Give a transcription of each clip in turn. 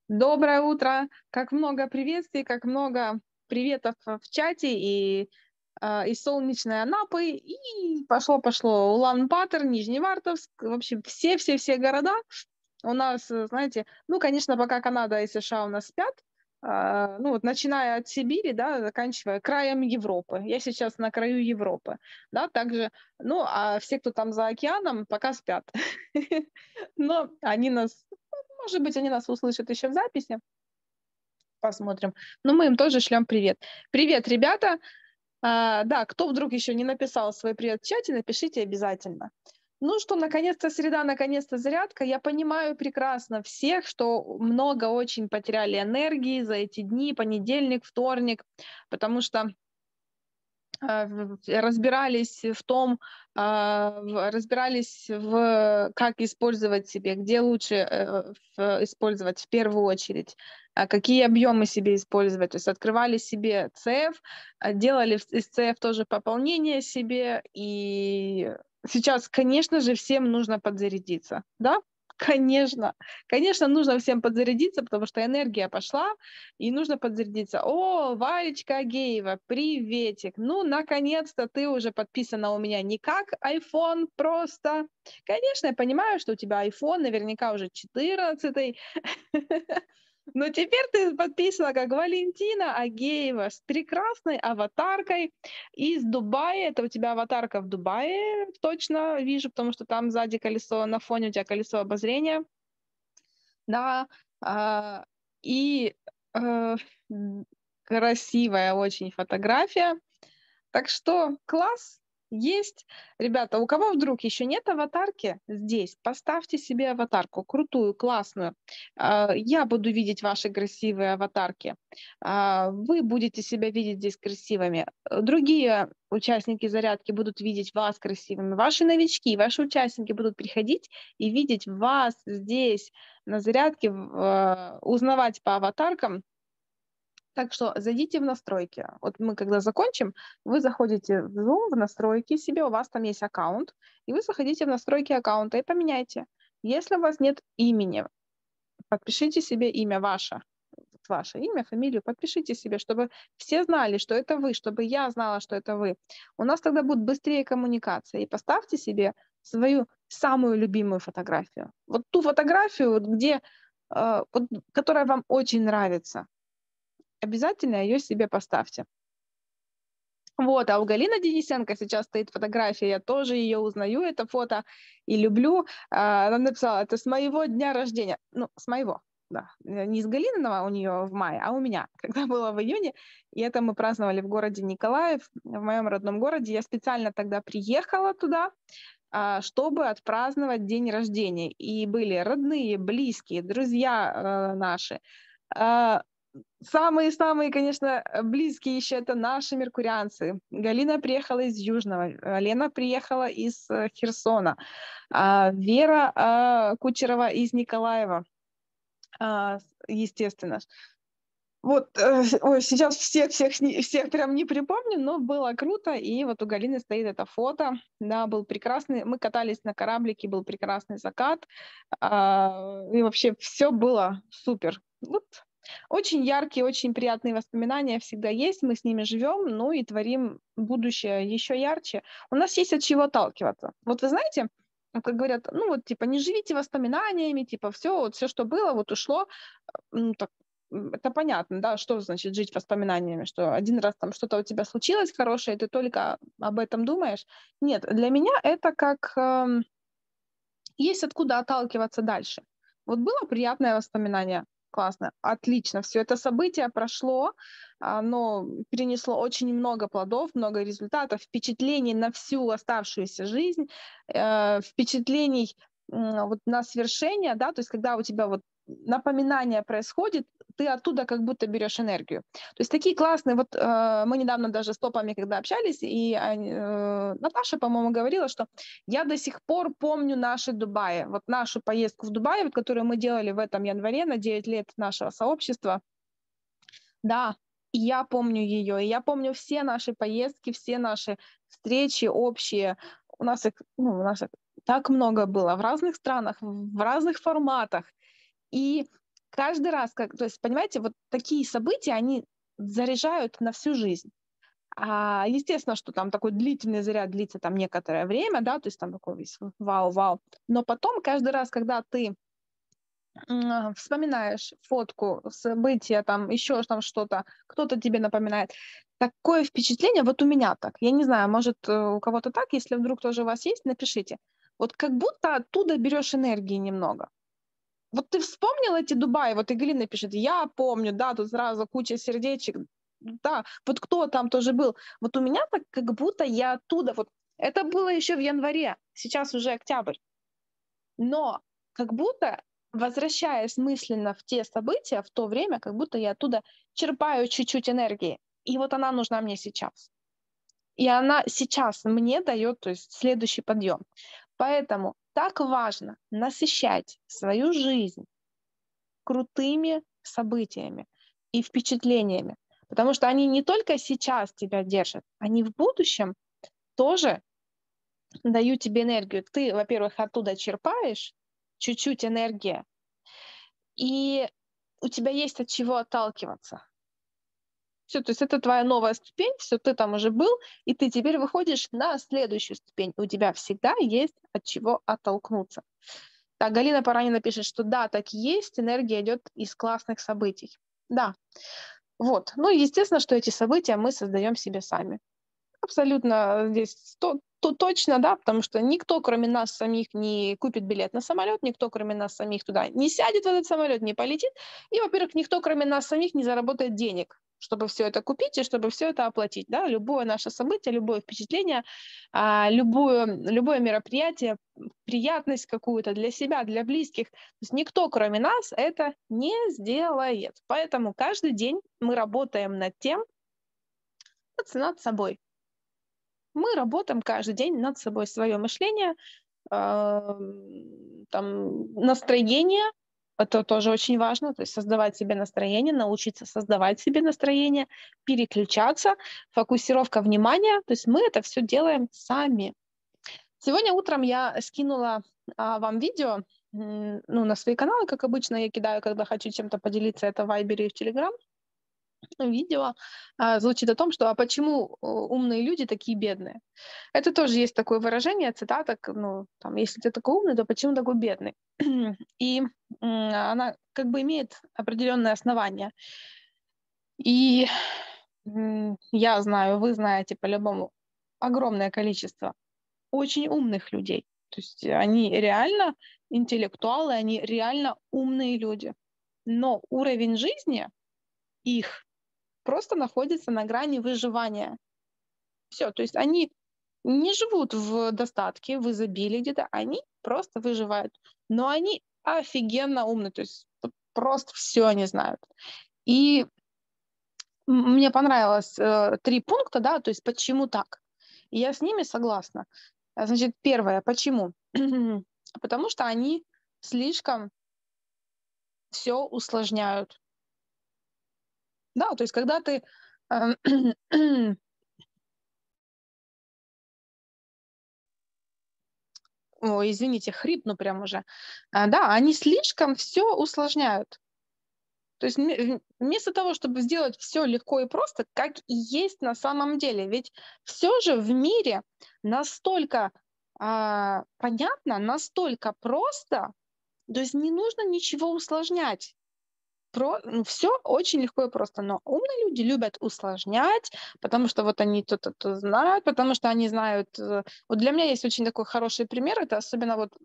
Доброе утро! Как много приветствий, как много приветов в чате из солнечной Анапы, и пошло-пошло. Улан-Батор, Нижневартовск, в общем, все-все-все города у нас, знаете, ну, конечно, пока Канада и США у нас спят, ну, вот начиная от Сибири, да, заканчивая краем Европы. Я сейчас на краю Европы, да, также, ну, а все, кто там за океаном, пока спят. Но они нас, может быть, они нас услышат еще в записи, посмотрим. Но мы им тоже шлем привет. Привет, ребята! Да, кто вдруг еще не написал свой привет в чате, напишите обязательно. Ну что, наконец-то среда, наконец-то зарядка. Я понимаю прекрасно всех, что много очень потеряли энергии за эти дни, понедельник, вторник, потому что разбирались в том, разбирались в как использовать себе, где лучше использовать в первую очередь, какие объемы себе использовать. То есть открывали себе ЦФ, делали из ЦФ тоже пополнение себе. И сейчас, конечно же, всем нужно подзарядиться, да? Конечно, конечно, нужно всем подзарядиться, потому что энергия пошла, и нужно подзарядиться. О, Валечка Агеева, приветик. Ну, наконец-то ты уже подписана у меня не как iPhone просто. Конечно, я понимаю, что у тебя iPhone наверняка уже 14. Но теперь ты подписана как Валентина Агеева с прекрасной аватаркой из Дубая. Это у тебя аватарка в Дубае, точно вижу, потому что там сзади колесо, на фоне у тебя колесо обозрения. Да, а, и, э, красивая очень фотография. Так что класс, есть. Ребята, у кого вдруг еще нет аватарки здесь, поставьте себе аватарку крутую, классную. Я буду видеть ваши красивые аватарки. Вы будете себя видеть здесь красивыми. Другие участники зарядки будут видеть вас красивыми. Ваши новички, ваши участники будут приходить и видеть вас здесь на зарядке, узнавать по аватаркам. Так что зайдите в настройки. Вот мы когда закончим, вы заходите в Zoom, в настройки себе, у вас там есть аккаунт, и вы заходите в настройки аккаунта и поменяйте. Если у вас нет имени, подпишите себе имя ваше. Вот ваше имя, фамилию, подпишите себе, чтобы все знали, что это вы, чтобы я знала, что это вы. У нас тогда будет быстрее коммуникация. И поставьте себе свою самую любимую фотографию. Вот ту фотографию, вот где, вот, которая вам очень нравится. Обязательно ее себе поставьте. Вот, а у Галины Денисенко сейчас стоит фотография, я тоже ее узнаю, это фото, и люблю. Она написала: "Это с моего дня рождения". Ну, с моего, да. Не с Галиного у нее в мае, а у меня, когда было в июне. И это мы праздновали в городе Николаев, в моем родном городе. Я специально тогда приехала туда, чтобы отпраздновать день рождения. И были родные, близкие, друзья, наши. А, Самые-самые, конечно, близкие еще это наши меркурианцы. Галина приехала из Южного, Лена приехала из Херсона, Вера Кучерова из Николаева, естественно. Вот, ой, сейчас всех прям не припомню, но было круто. И вот у Галины стоит это фото. Да, был прекрасный. Мы катались на кораблике, был прекрасный закат. И вообще все было супер. Вот очень яркие, очень приятные воспоминания всегда есть. Мы с ними живем, ну и творим будущее еще ярче. У нас есть от чего отталкиваться. Вот вы знаете, как говорят, ну вот типа не живите воспоминаниями, типа все, вот все, что было, вот ушло. Так, это понятно, да, что значит жить воспоминаниями, что один раз там что-то у тебя случилось хорошее, и ты только об этом думаешь. Нет, для меня это как есть откуда отталкиваться дальше. Вот было приятное воспоминание, классно, отлично, все это событие прошло, оно принесло очень много плодов, много результатов, впечатлений на всю оставшуюся жизнь, впечатлений вот на свершение, да, то есть когда у тебя вот напоминание происходит, ты оттуда как будто берешь энергию. То есть такие классные, вот мы недавно даже с топами, когда общались, и Наташа, по-моему, говорила, что я до сих пор помню наши Дубаи. Вот нашу поездку в Дубае, вот, которую мы делали в этом январе на 9 лет нашего сообщества. Да, и я помню ее. И я помню все наши поездки, все наши встречи общие. У нас их так много было в разных странах, в разных форматах. И каждый раз, то есть, понимаете, вот такие события, они заряжают на всю жизнь. Естественно, что там такой длительный заряд длится там некоторое время, да, то есть там такой весь вау-вау. Но потом каждый раз, когда ты вспоминаешь фотку, события, там еще там что-то, кто-то тебе напоминает. Такое впечатление, вот у меня так. Я не знаю, может, у кого-то так, если вдруг тоже у вас есть, напишите. Вот как будто оттуда берешь энергии немного. Вот ты вспомнил эти Дубаи, вот Иглина пишет, я помню, да, тут сразу куча сердечек, да, вот кто там тоже был. Вот у меня так, как будто я оттуда, вот это было еще в январе, сейчас уже октябрь. Но как будто, возвращаясь мысленно в те события, в то время, как будто я оттуда черпаю чуть-чуть энергии. И вот она нужна мне сейчас. И она сейчас мне дает, то есть, следующий подъем. Поэтому так важно насыщать свою жизнь крутыми событиями и впечатлениями. Потому что они не только сейчас тебя держат, они в будущем тоже дают тебе энергию. Ты, во-первых, оттуда черпаешь чуть-чуть энергии, и у тебя есть от чего отталкиваться. Все, то есть это твоя новая ступень, все, ты там уже был, и ты теперь выходишь на следующую ступень. У тебя всегда есть от чего оттолкнуться. Так, Галина Паранина пишет, что да, так и есть, энергия идет из классных событий. Да, вот. Ну, естественно, что эти события мы создаем себе сами. Абсолютно здесь точно, да, потому что никто, кроме нас самих, не купит билет на самолет, никто, кроме нас самих, туда не сядет в этот самолет, не полетит. И, во-первых, никто, кроме нас самих, не заработает денег, чтобы все это купить и чтобы все это оплатить. Да? Любое наше событие, любое впечатление, любое мероприятие, приятность какую-то для себя, для близких, то есть никто, кроме нас, это не сделает. Поэтому каждый день мы работаем над тем, над собой. Мы работаем каждый день над собой, свое мышление, там, настроение, это тоже очень важно, то есть создавать себе настроение, научиться создавать себе настроение, переключаться, фокусировка внимания, то есть мы это все делаем сами. Сегодня утром я скинула вам видео, ну, на свои каналы, как обычно я кидаю, когда хочу чем-то поделиться, это в Вайбере и в Телеграм. Видео звучит о том, что почему умные люди такие бедные. Это тоже есть такое выражение, цитата, ну, там, если ты такой умный, то почему такой бедный? И она как бы имеет определенное основание. И я знаю, вы знаете по-любому огромное количество очень умных людей. То есть они реально интеллектуалы, они реально умные люди. Но уровень жизни их просто находится на грани выживания. Все, то есть они не живут в достатке, в изобилии где-то, они просто выживают. Но они офигенно умны, то есть просто все они знают. И мне понравилось 3 пункта, да, то есть почему так. И я с ними согласна. Значит, первое, почему? Потому что они слишком все усложняют. Да, то есть когда ты ой, извините, хрипну прям уже. Да, они слишком все усложняют. То есть вместо того, чтобы сделать все легко и просто, как и есть на самом деле. Ведь все же в мире настолько понятно, настолько просто, то есть не нужно ничего усложнять. Все очень легко и просто. Но умные люди любят усложнять, потому что вот они то знают, потому что они знают. Вот для меня есть очень такой хороший пример. Это особенно вот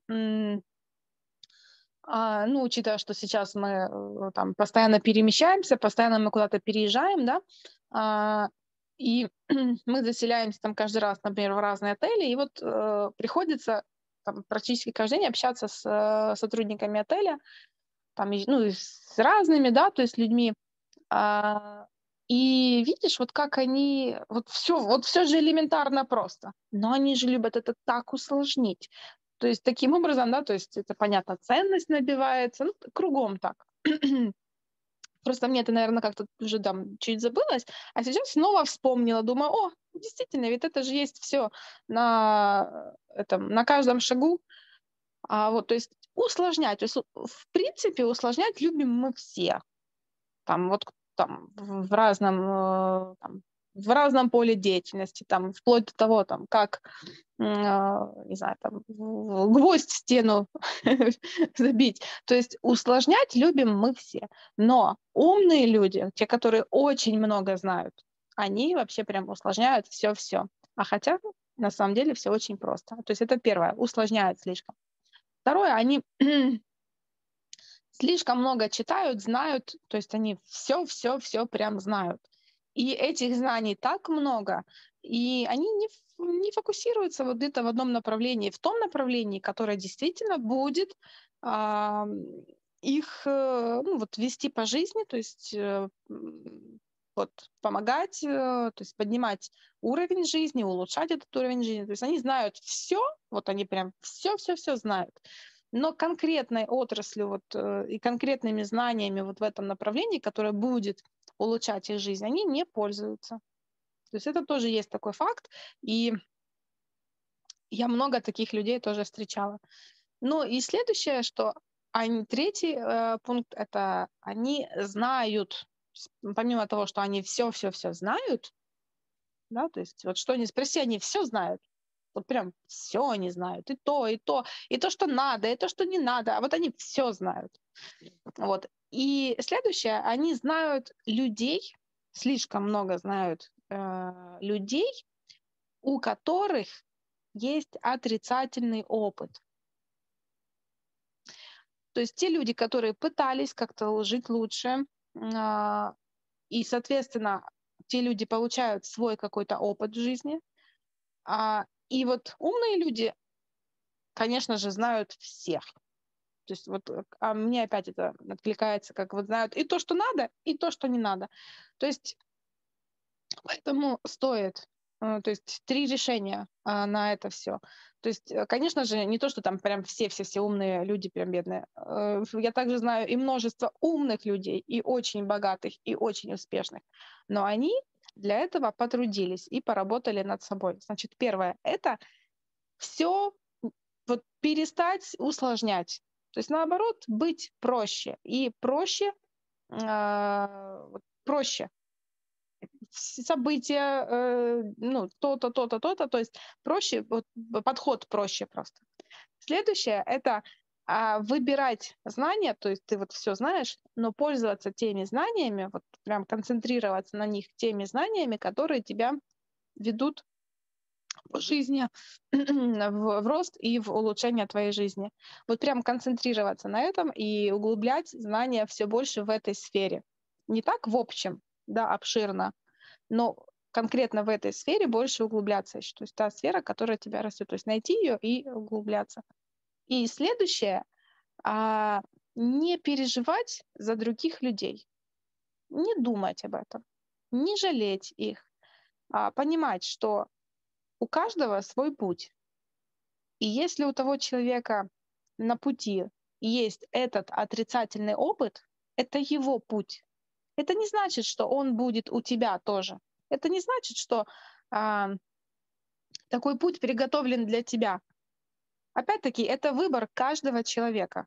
ну, учитывая, что сейчас мы там постоянно перемещаемся, постоянно мы куда-то переезжаем, да, и мы заселяемся там каждый раз, например, в разные отели, и вот приходится там, практически каждый день общаться с сотрудниками отеля, там, ну, и с разными, да, то есть людьми. И видишь, вот как они, вот все же элементарно просто, но они же любят это так усложнить. То есть таким образом, да, то есть это, понятно, ценность набивается, ну, кругом так. Просто мне это, наверное, как-то уже там чуть забылось, а сейчас снова вспомнила, думаю, о, действительно, ведь это же есть все на каждом шагу. Вот, то есть Усложнять. То есть, в принципе, усложнять любим мы все. Там вот там в разном, там, в разном поле деятельности, там, вплоть до того, там, как, не знаю, там, гвоздь в стену забить. То есть усложнять любим мы все. Но умные люди, те, которые очень много знают, они вообще прям усложняют все-все. А хотя на самом деле все очень просто. То есть это первое, усложняют слишком. Второе, они слишком много читают, знают, то есть они все прям знают. И этих знаний так много, и они не фокусируются вот где-то в одном направлении, в том направлении, которое действительно будет ам, их ну, вот, вести по жизни, то есть вот, помогать, то есть поднимать уровень жизни, улучшать этот уровень жизни. То есть они знают все, вот они прям все знают. Но конкретной отраслью вот, и конкретными знаниями вот в этом направлении, которое будет улучшать их жизнь, они не пользуются. То есть это тоже есть такой факт, и я много таких людей тоже встречала. Ну и следующее, что третий пункт — это они знают, помимо того, что они все знают, да, то есть вот что ни спроси, они все знают. Вот прям все они знают. И то, что надо, и то, что не надо. А вот они все знают. Вот. И следующее, они знают людей, слишком много знают людей, у которых есть отрицательный опыт. То есть те люди, которые пытались как-то жить лучше, и, соответственно, те люди получают свой какой-то опыт в жизни. И вот умные люди, конечно же, знают всех. То есть вот, мне опять это откликается, как вот знают и то, что надо, и то, что не надо. То есть поэтому стоит, то есть 3 решения, на это все. То есть, конечно же, не то, что там прям все умные люди, прям бедные. Я также знаю и множество умных людей, и очень богатых, и очень успешных. Но они для этого потрудились и поработали над собой. Значит, первое — это все вот перестать усложнять. То есть, наоборот, быть проще. И проще, вот проще события, ну, то-то, то-то, то-то, то есть проще, вот, подход проще просто. Следующее — это выбирать знания, то есть ты вот все знаешь, но пользоваться теми знаниями, вот прям концентрироваться на них, теми знаниями, которые тебя ведут по жизни в рост и в улучшение твоей жизни. Вот прям концентрироваться на этом и углублять знания все больше в этой сфере. Не так в общем, да, обширно, но конкретно в этой сфере больше углубляться еще. То есть та сфера, которая тебя растет. То есть найти ее и углубляться. И следующее, не переживать за других людей, не думать об этом, не жалеть их, понимать, что у каждого свой путь. И если у того человека на пути есть этот отрицательный опыт, это его путь. Это не значит, что он будет у тебя тоже. Это не значит, что а, такой путь приготовлен для тебя. Опять-таки, это выбор каждого человека.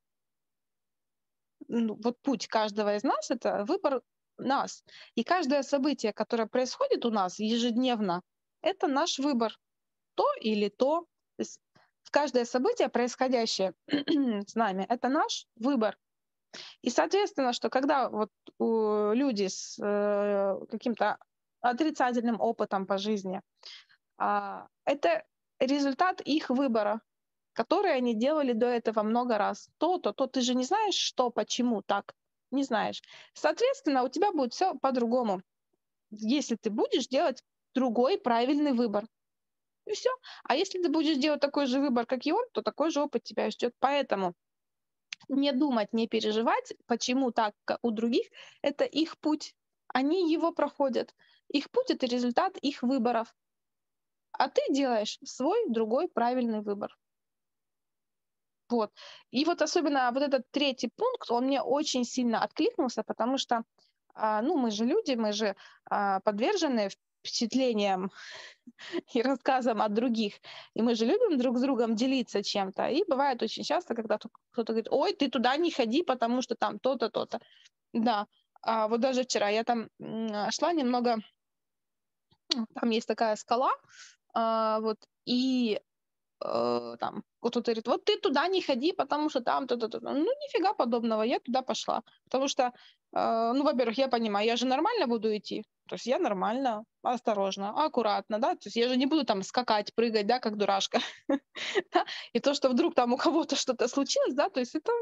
Ну, вот путь каждого из нас — это выбор нас. И каждое событие, которое происходит у нас ежедневно, это наш выбор. То или то. То есть каждое событие, происходящее с нами, это наш выбор. И, соответственно, что когда вот люди с каким-то отрицательным опытом по жизни, это результат их выбора, который они делали до этого много раз. То ты же не знаешь, что, почему так, не знаешь. Соответственно, у тебя будет все по-другому, если ты будешь делать другой правильный выбор. И все. А если ты будешь делать такой же выбор, как и он, то такой же опыт тебя ждет. Поэтому не думать, не переживать, почему так у других, это их путь. Они его проходят. Их путь — это результат их выборов. А ты делаешь свой другой правильный выбор. Вот. И вот особенно вот этот третий пункт, он мне очень сильно откликнулся, потому что, ну, мы же люди, мы же подвержены впечатлением и рассказам от других. И мы же любим друг с другом делиться чем-то. И бывает очень часто, когда кто-то говорит: ой, ты туда не ходи, потому что там то-то, то-то. Да. А вот даже вчера я там шла немного, там есть такая скала, вот, и там кто-то говорит: вот ты туда не ходи, потому что там то-то, то-то. Ну, нифига подобного, я туда пошла. Потому что, ну, во-первых, я понимаю, я же нормально буду идти. То есть я нормально, осторожно, аккуратно, да. То есть я же не буду там скакать, прыгать, да, как дурашка. Да. И то, что вдруг там у кого-то что-то случилось, да, то есть это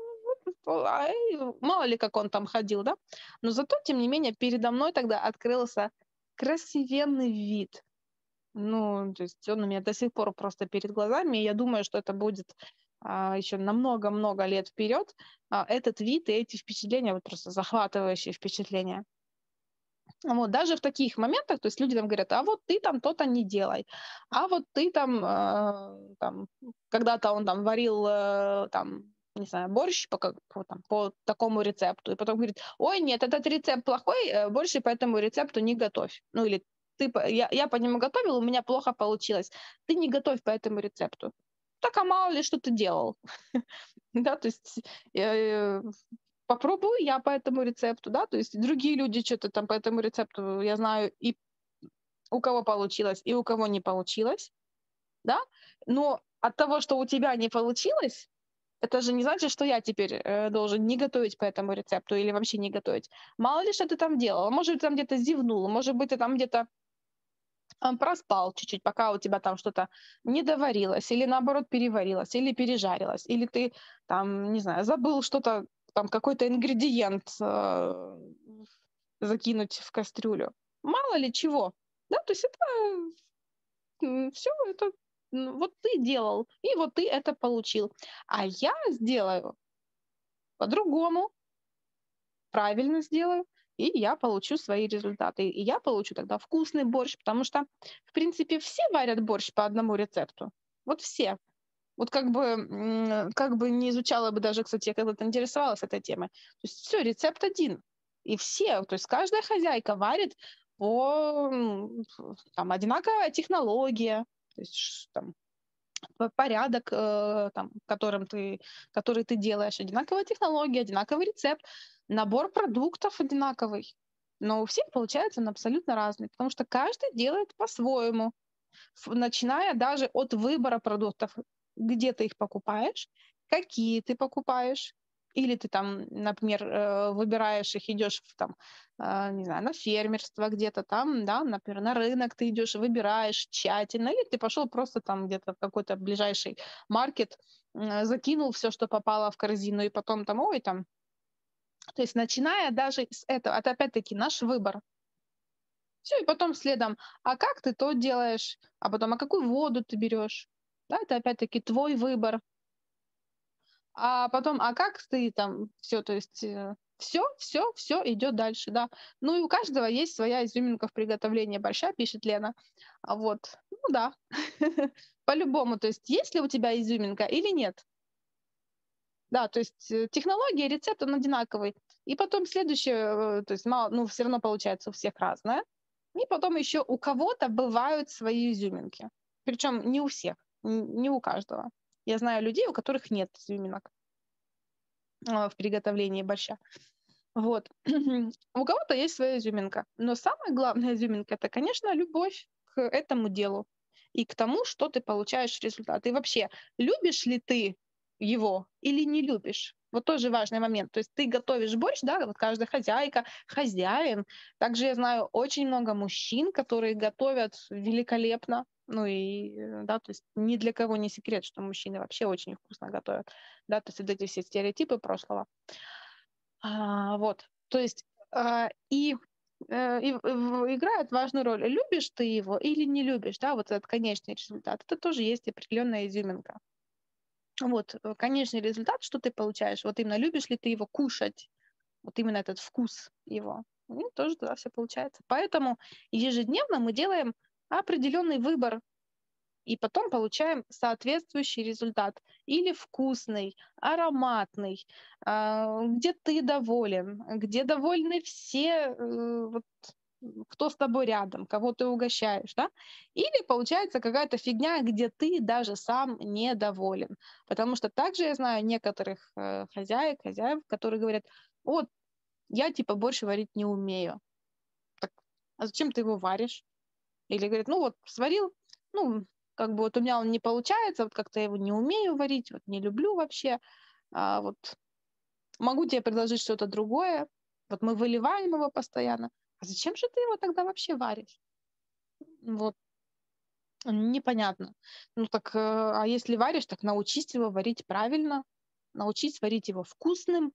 мало ли как он там ходил, да. Но зато, тем не менее, передо мной тогда открылся красивенный вид. Ну, то есть он у меня до сих пор просто перед глазами, и я думаю, что это будет еще на много-много лет вперед. Этот вид и эти впечатления, вот просто захватывающие впечатления. Вот, даже в таких моментах, то есть люди там говорят: а вот ты там то-то не делай, а вот ты там когда-то он там варил, там, не знаю, борщ по такому рецепту, и потом говорит: ой, нет, этот рецепт плохой, больше по этому рецепту не готовь. Ну или я по нему готовил, у меня плохо получилось. Ты не готовь по этому рецепту. Так, а мало ли, что ты делал. Да, то есть э, попробую я по этому рецепту, да, то есть другие люди что-то там по этому рецепту, я знаю, и у кого получилось, и у кого не получилось, да, но от того, что у тебя не получилось, это же не значит, что я теперь должен не готовить по этому рецепту или вообще не готовить. Мало ли, что ты там делал. Может быть, ты там где-то зевнул, может быть, ты там где-то проспал чуть-чуть, пока у тебя там что-то не доварилось, или наоборот переварилось, или пережарилось, или ты там, не знаю, забыл что-то, там какой-то ингредиент закинуть в кастрюлю. Мало ли чего. Да, то есть это все это вот ты делал, и вот ты это получил. А я сделаю по-другому, правильно сделаю, и я получу свои результаты. И я получу тогда вкусный борщ, потому что, в принципе, все варят борщ по одному рецепту. Вот все. Вот как бы не изучала бы даже, кстати, я когда-то интересовалась этой темой. То есть все, рецепт один. И все, то есть каждая хозяйка варит там одинаковая технология, то есть там порядок, который ты делаешь, одинаковая технология, одинаковый рецепт, набор продуктов одинаковый. Но у всех получается он абсолютно разный, потому что каждый делает по-своему, начиная даже от выбора продуктов, где ты их покупаешь, какие ты покупаешь, или ты там, например, выбираешь их, идешь не знаю, на фермерство где-то там, да, например, на рынок ты идешь, выбираешь тщательно, или ты пошел просто там где-то в какой-то ближайший маркет, закинул все, что попало в корзину, и потом там, ой, там, то есть начиная даже с этого, это опять-таки наш выбор. Все, и потом следом, а как ты то делаешь, а потом, а какую воду ты берешь, да, это опять-таки твой выбор. А потом, а как ты там все, то есть, все идет дальше, да. Ну и у каждого есть своя изюминка в приготовлении борща, пишет Лена. Вот, ну да, по-любому, то есть есть ли у тебя изюминка или нет? Да, то есть, технология, рецепт, он одинаковый. И потом следующее, то есть мало, ну, все равно получается у всех разное. И потом еще у кого-то бывают свои изюминки. Причем не у всех, не у каждого. Я знаю людей, у которых нет изюминок в приготовлении борща. Вот. У кого-то есть своя изюминка. Но самая главная изюминка — это, конечно, любовь к этому делу и к тому, что ты получаешь результат. И вообще, любишь ли ты его или не любишь? Вот тоже важный момент. То есть ты готовишь борщ, да, вот каждая хозяйка, хозяин. Также я знаю очень много мужчин, которые готовят великолепно. Ну и, да, то есть ни для кого не секрет, что мужчины вообще очень вкусно готовят. Да, то есть вот эти все стереотипы прошлого. Вот, то есть, играет важную роль, любишь ты его или не любишь, да, вот этот конечный результат. Это тоже есть определенная изюминка. Вот, конечный результат, что ты получаешь, вот именно любишь ли ты его кушать, вот именно этот вкус его, ну, тоже тогда все получается. Поэтому ежедневно мы делаем определенный выбор и потом получаем соответствующий результат. Или вкусный, ароматный, где ты доволен, где довольны все, вот кто с тобой рядом, кого ты угощаешь, да? Или получается какая-то фигня, где ты даже сам недоволен. Потому что также я знаю некоторых хозяев, которые говорят, вот, я типа борщ варить не умею. Так, а зачем ты его варишь? Или говорит, ну вот, сварил, ну, как бы вот у меня он не получается, вот как-то я его не умею варить, вот не люблю вообще, вот могу тебе предложить что-то другое, вот мы выливаем его постоянно, а зачем же ты его тогда вообще варишь? Вот, непонятно. Ну так, а если варишь, так научись его варить правильно, научись варить его вкусным,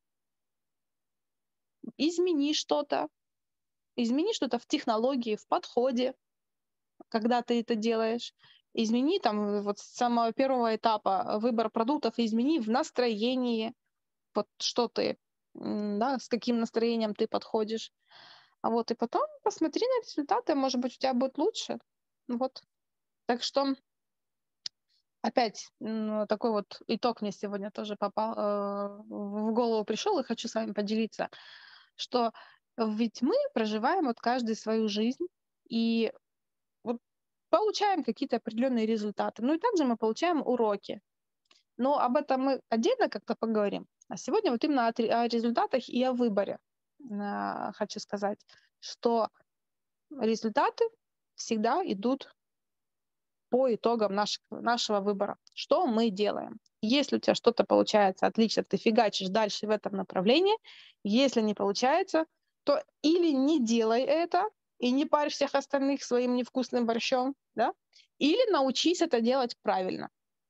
измени что-то, измени что-то в технологии, в подходе, когда ты это делаешь. Измени там вот с самого первого этапа выбор продуктов, измени в настроении, вот что ты, да, с каким настроением ты подходишь. А вот и потом посмотри на результаты, может быть, у тебя будет лучше. Вот. Так что опять такой вот итог мне сегодня тоже попал, в голову пришел, и хочу с вами поделиться, что ведь мы проживаем вот каждый свою жизнь, и вот получаем какие-то определенные результаты. Ну и также мы получаем уроки. Но об этом мы отдельно как-то поговорим. А сегодня вот именно о результатах и о выборе хочу сказать, что результаты всегда идут по итогам нашего выбора. Что мы делаем? Если у тебя что-то получается отлично, ты фигачишь дальше в этом направлении. Если не получается, то или не делай это и не парь всех остальных своим невкусным борщом, да? Или научись это делать правильно.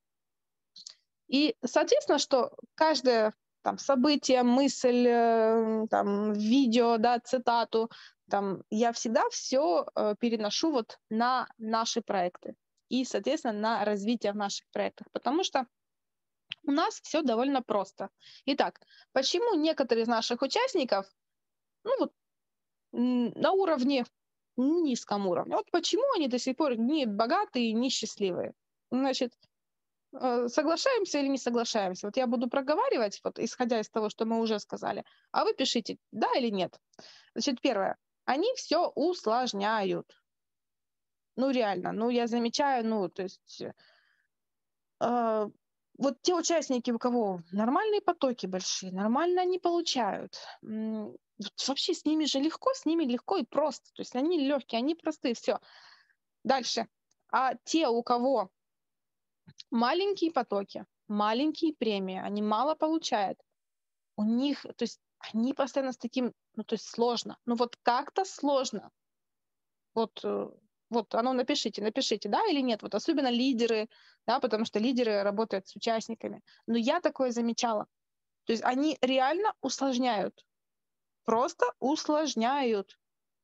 И, соответственно, что каждое там событие, мысль, там видео, да, цитату, там я всегда все переношу вот на наши проекты и, соответственно, на развитие в наших проектах, потому что у нас все довольно просто. Итак, почему некоторые из наших участников, ну вот на уровне, низком уровне, вот почему они до сих пор не богатые, не счастливые? Значит, соглашаемся или не соглашаемся? Вот я буду проговаривать, вот, исходя из того, что мы уже сказали, а вы пишите да или нет. Значит, первое. Они все усложняют. Ну, реально. Ну, я замечаю, ну, то есть э, вот те участники, у кого нормальные потоки большие, нормально они получают. Вот вообще с ними легко и просто. То есть они легкие, они простые, все. Дальше. А те, у кого маленькие потоки, маленькие премии, они мало получают. У них, то есть они постоянно с таким, ну, то есть сложно. Ну, вот как-то сложно. Вот, вот оно напишите, да или нет. Вот особенно лидеры, да, потому что лидеры работают с участниками. Но я такое замечала. То есть они реально усложняют. Просто усложняют.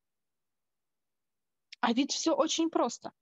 А ведь все очень просто.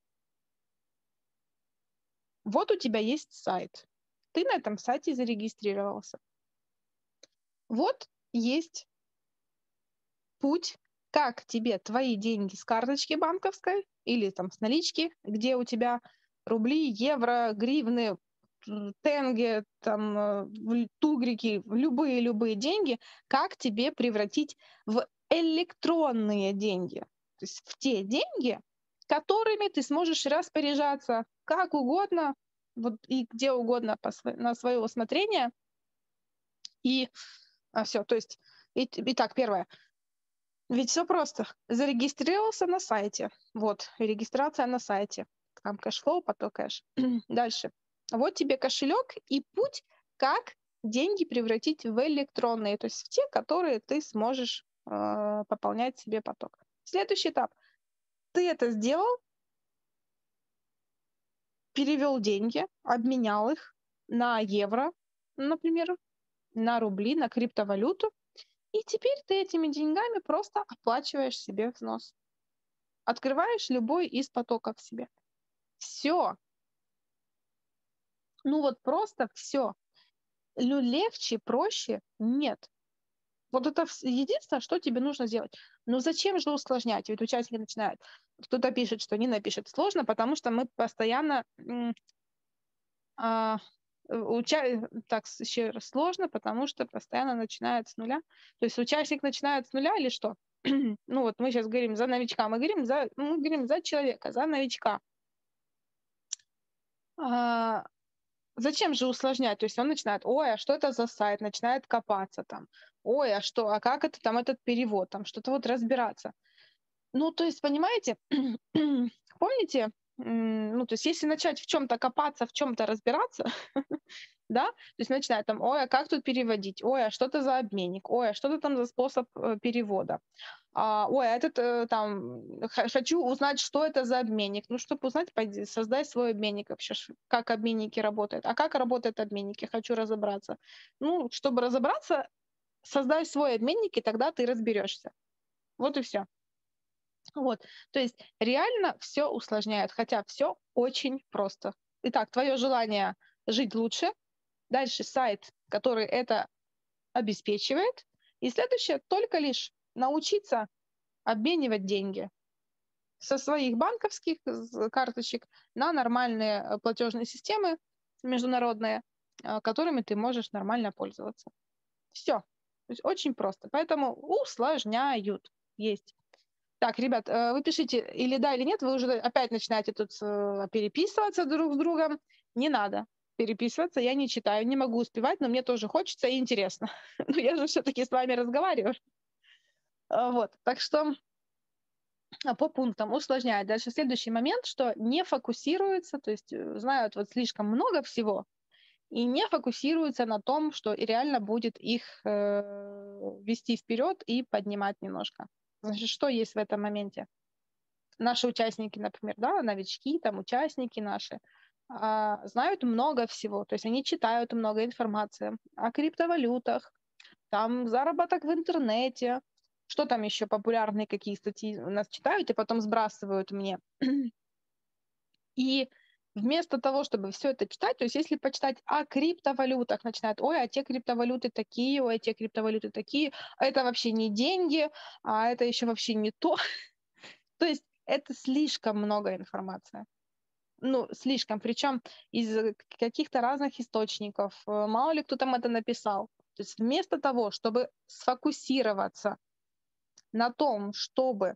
Вот у тебя есть сайт. Ты на этом сайте зарегистрировался. Вот есть путь, как тебе твои деньги с карточки банковской или там с налички, где у тебя рубли, евро, гривны, тенге, там, тугрики, любые деньги, как тебе превратить в электронные деньги. То есть в те деньги, которыми ты сможешь распоряжаться как угодно, вот и где угодно на свое усмотрение. И все. То есть, итак, первое. Ведь все просто. Зарегистрировался на сайте. Вот, регистрация на сайте. Там кэшфлоу, поток кэш. Дальше. Вот тебе кошелек и путь, как деньги превратить в электронные, то есть в те, которые ты сможешь пополнять себе поток. Следующий этап. Ты это сделал, перевел деньги, обменял их на евро, например, на рубли, на криптовалюту, и теперь ты этими деньгами просто оплачиваешь себе взнос. Открываешь любой из потоков себе. Все. Ну вот просто все. Легче, проще нет. Вот это единственное, что тебе нужно сделать. Но зачем же усложнять? Ведь участники начинают. Кто-то пишет, что Нина пишет сложно, потому что мы постоянно а, так, еще раз, сложно, потому что постоянно начинает с нуля. То есть участник начинает с нуля или что? ну вот мы сейчас говорим за новичка, мы говорим за человека, за новичка. А, Зачем же усложнять? То есть он начинает: ой, а что это за сайт? Начинает копаться там. Ой, а что, а как это там этот перевод? Там что-то вот разбираться. Ну, то есть, понимаете, помните, ну, то есть если начать в чем то копаться, в чем то разбираться, да, то есть начинать там: ой, а как тут переводить? Ой, а что это за обменник? Ой, а что это там за способ перевода? Ой, а этот там, хочу узнать, что это за обменник. Ну, чтобы узнать, пойди, создай свой обменник вообще, как обменники работают. А как работают обменники? Хочу разобраться. Ну, чтобы разобраться, создай свой обменник, и тогда ты разберешься. Вот и все. Вот. То есть реально все усложняют, хотя все очень просто. Итак, твое желание жить лучше. Дальше сайт, который это обеспечивает. И следующее только лишь научиться обменивать деньги со своих банковских карточек на нормальные платежные системы международные, которыми ты можешь нормально пользоваться. Все. То есть очень просто. Поэтому усложняют. Есть. Так, ребят, вы пишите или да, или нет, вы уже опять начинаете тут переписываться друг с другом. Не надо переписываться, я не читаю, не могу успевать, но мне тоже хочется и интересно. Но я же все-таки с вами разговариваю. Вот, так что по пунктам усложняет. Дальше следующий момент, что не фокусируются, то есть знают вот слишком много всего и не фокусируются на том, что и реально будет их вести вперед и поднимать немножко. Значит, что есть в этом моменте? Наши участники, например, да, новички, там участники наши, знают много всего, то есть они читают много информации о криптовалютах, там заработок в интернете, что там еще популярные, какие статьи у нас читают и потом сбрасывают мне. И вместо того, чтобы все это читать, то есть если почитать о криптовалютах, начинают: ой, а те криптовалюты такие, ой, а те криптовалюты такие, а это вообще не деньги, а это еще вообще не то. То есть это слишком много информации. Ну, слишком. Причем из каких-то разных источников. Мало ли кто там это написал. То есть вместо того, чтобы сфокусироваться на том, чтобы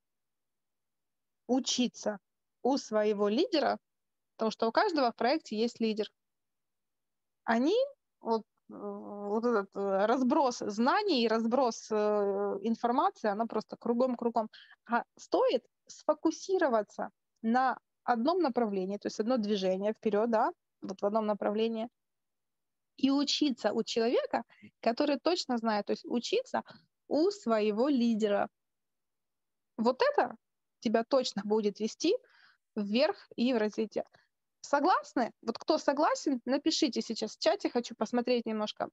учиться у своего лидера, потому что у каждого в проекте есть лидер, они вот этот разброс знаний, разброс информации, она просто кругом-кругом. А стоит сфокусироваться на одном направлении, то есть одно движение вперед, да, вот в одном направлении, и учиться у человека, который точно знает, то есть учиться у своего лидера. Вот это тебя точно будет вести вверх и в развитие. Согласны? Вот кто согласен, напишите сейчас в чате, хочу посмотреть немножко.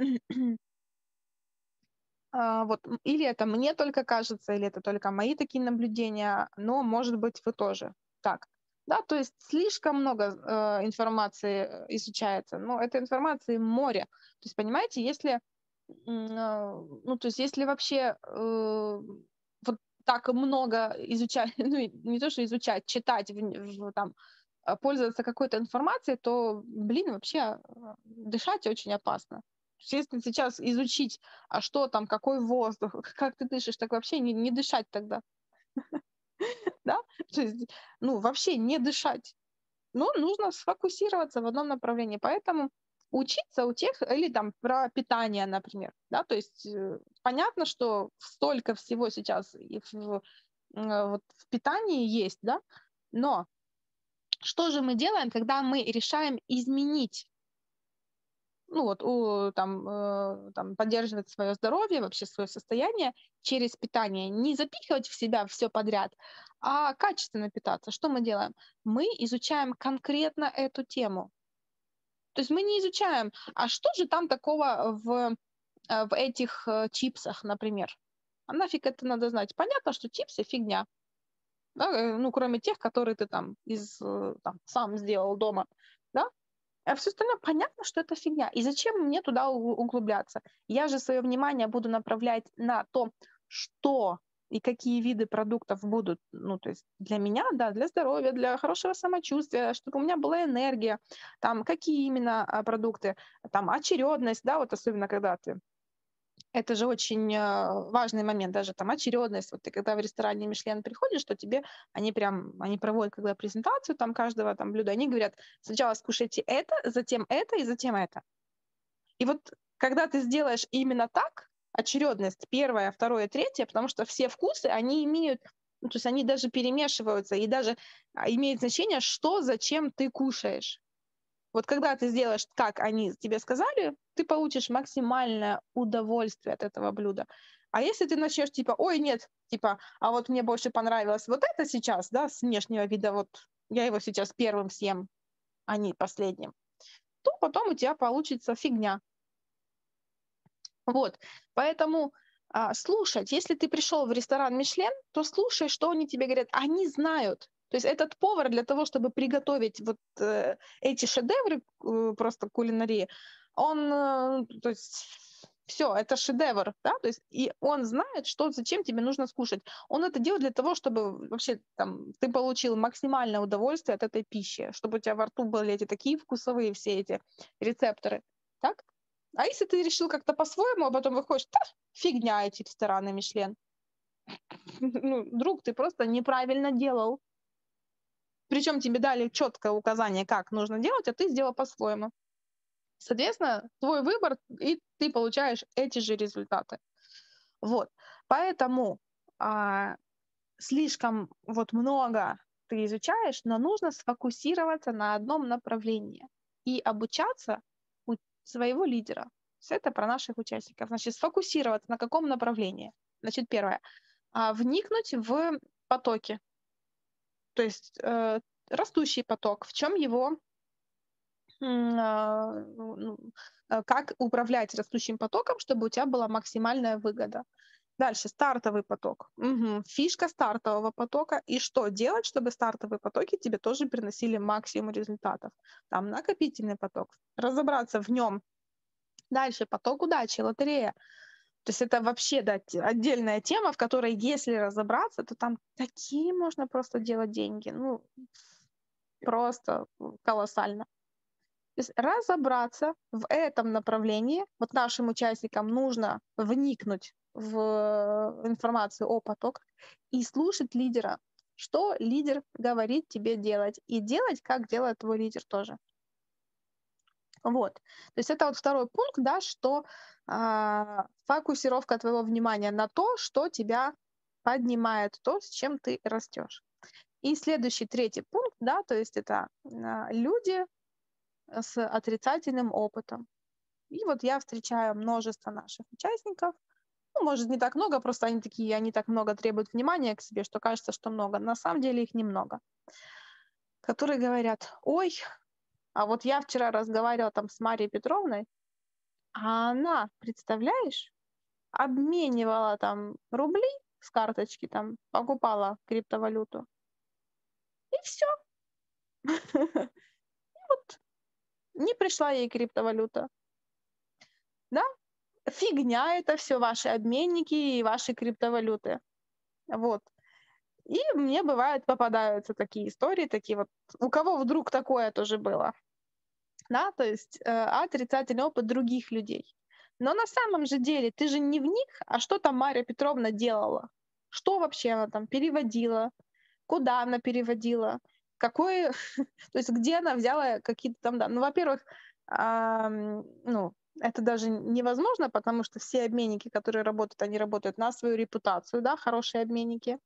Вот, или это мне только кажется, или это только мои такие наблюдения, но, может быть, вы тоже. Так, да, то есть слишком много информации изучается, но этой информации море. То есть, понимаете, если, ну, то есть если вообще вот так много изучать, ну, не то, что изучать, читать, там, пользоваться какой-то информацией, то, блин, вообще дышать очень опасно. Если сейчас изучить, а что там, какой воздух, как ты дышишь, так вообще не дышать тогда, да? То есть, ну, вообще не дышать. Но нужно сфокусироваться в одном направлении. Поэтому учиться у тех, или там про питание, например, да, то есть понятно, что столько всего сейчас и вот в питании есть, да, но что же мы делаем, когда мы решаем изменить, ну вот, там, поддерживать свое здоровье, вообще свое состояние через питание, не запихивать в себя все подряд, а качественно питаться? Что мы делаем? Мы изучаем конкретно эту тему. То есть мы не изучаем, а что же там такого в этих чипсах, например. А нафиг это надо знать? Понятно, что чипсы фигня. Да, ну, кроме тех, которые ты там, там сам сделал дома. Да? А все остальное понятно, что это фигня. И зачем мне туда углубляться? Я же свое внимание буду направлять на то, что и какие виды продуктов будут, ну, то есть для меня, да, для здоровья, для хорошего самочувствия, чтобы у меня была энергия, там, какие именно продукты, там, очередность, да, вот особенно когда ты Это же очень важный момент, даже там очередность. Вот ты когда в ресторане Мишлен приходишь, что тебе они проводят когда презентацию там каждого там блюда, они говорят, сначала скушайте это и затем это. И вот когда ты сделаешь именно так, очередность первое, второе, третье, потому что все вкусы, они имеют, ну, то есть они даже перемешиваются, и даже имеет значение, что, зачем ты кушаешь. Вот когда ты сделаешь, как они тебе сказали, ты получишь максимальное удовольствие от этого блюда. А если ты начнешь типа, ой, нет, типа, а вот мне больше понравилось вот это сейчас, да, с внешнего вида, вот я его сейчас первым съем, а не последним, то потом у тебя получится фигня. Вот, поэтому слушать, если ты пришел в ресторан Мишлен, то слушай, что они тебе говорят. Они знают. То есть этот повар для того, чтобы приготовить вот эти шедевры просто кулинарии, он, то есть все, это шедевр, да, то есть и он знает, что, зачем тебе нужно скушать. Он это делает для того, чтобы вообще там ты получил максимальное удовольствие от этой пищи, чтобы у тебя во рту были эти такие вкусовые все эти рецепторы, так? А если ты решил как-то по-своему, а потом выходишь, да, фигня эти рестораны Мишлен. Ну, друг, ты просто неправильно делал. Причем тебе дали четкое указание, как нужно делать, а ты сделал по-своему. Соответственно, твой выбор, и ты получаешь эти же результаты. Вот. Поэтому слишком вот много ты изучаешь, но нужно сфокусироваться на одном направлении и обучаться у своего лидера. То есть это про наших участников. Значит, сфокусироваться на каком направлении. Значит, первое. Вникнуть в потоки. То есть растущий поток. В чем его как управлять растущим потоком, чтобы у тебя была максимальная выгода. Дальше стартовый поток. Фишка стартового потока. И что делать, чтобы стартовые потоки тебе тоже приносили максимум результатов. Там накопительный поток. Разобраться в нем. Дальше поток удачи, лотерея. То есть это вообще отдельная тема, в которой, если разобраться, то там такие можно просто делать деньги. Ну, просто колоссально. То есть разобраться в этом направлении. Вот нашим участникам нужно вникнуть в информацию о потоках и слушать лидера, что лидер говорит тебе делать, и делать, как делает твой лидер тоже. Вот. То есть это вот второй пункт, да, что фокусировка твоего внимания на то, что тебя поднимает, то, с чем ты растешь. И следующий, третий пункт, да, то есть это люди с отрицательным опытом. И вот я встречаю множество наших участников, ну, может, не так много, просто они такие, они так много требуют внимания к себе, что кажется, что много. На самом деле их немного. Которые говорят, ой, а вот я вчера разговаривала там с Марией Петровной, а она, представляешь, обменивала там рубли с карточки, там покупала криптовалюту. И все. Вот не пришла ей криптовалюта. Да? Фигня это все ваши обменники и ваши криптовалюты. Вот. И мне бывает попадаются такие истории, такие вот, у кого вдруг такое тоже было. Да, то есть отрицательный опыт других людей. Но на самом же деле ты же не в них, а что там Марья Петровна делала? Что вообще она там переводила? Куда она переводила? Какой, то есть где она взяла какие-то там, да. Ну, во-первых, ну, это даже невозможно, потому что все обменники, которые работают, они работают на свою репутацию, да, хорошие обменники.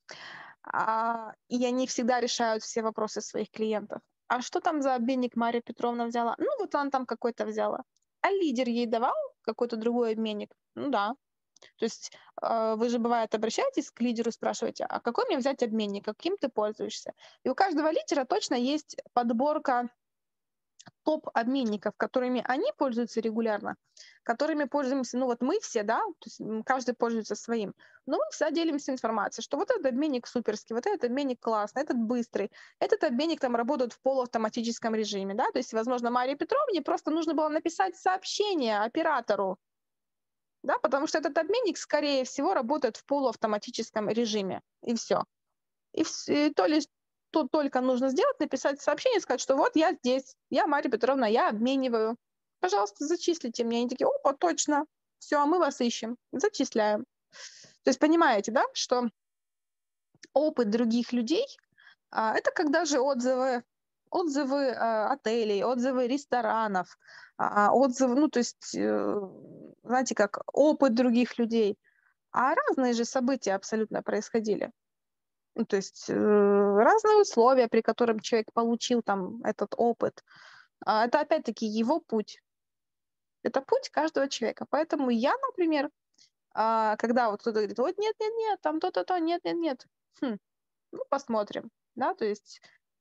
И они всегда решают все вопросы своих клиентов. А что там за обменник Марья Петровна взяла? Ну, вот она там какой-то взяла. А лидер ей давал какой-то другой обменник? Ну да. То есть вы же, бывает, обращаетесь к лидеру, спрашиваете, а какой мне взять обменник, каким ты пользуешься? И у каждого лидера точно есть подборка топ-обменников, которыми они пользуются регулярно, которыми пользуемся, ну вот мы все, да, то есть каждый пользуется своим, но мы всегда делимся информацией, что вот этот обменник суперский, вот этот обменник классный, этот быстрый, этот обменник там работает в полуавтоматическом режиме, да, то есть, возможно, Марии Петровне просто нужно было написать сообщение оператору, да, потому что этот обменник, скорее всего, работает в полуавтоматическом режиме, и все. И то ли тут только нужно сделать, написать сообщение, сказать, что вот я здесь, я Марья Петровна, я обмениваю. Пожалуйста, зачислите мне. Они такие, опа, точно. Все, мы вас ищем, зачисляем. То есть понимаете, да, что опыт других людей это когда же отзывы отелей, отзывы ресторанов, отзывы, ну, то есть, знаете, как опыт других людей. А разные же события абсолютно происходили. Ну, то есть разные условия, при котором человек получил там этот опыт. Это опять-таки его путь. Это путь каждого человека. Поэтому я, например, когда вот кто-то говорит, вот нет, там то-то, нет. Ну, посмотрим. Да, то есть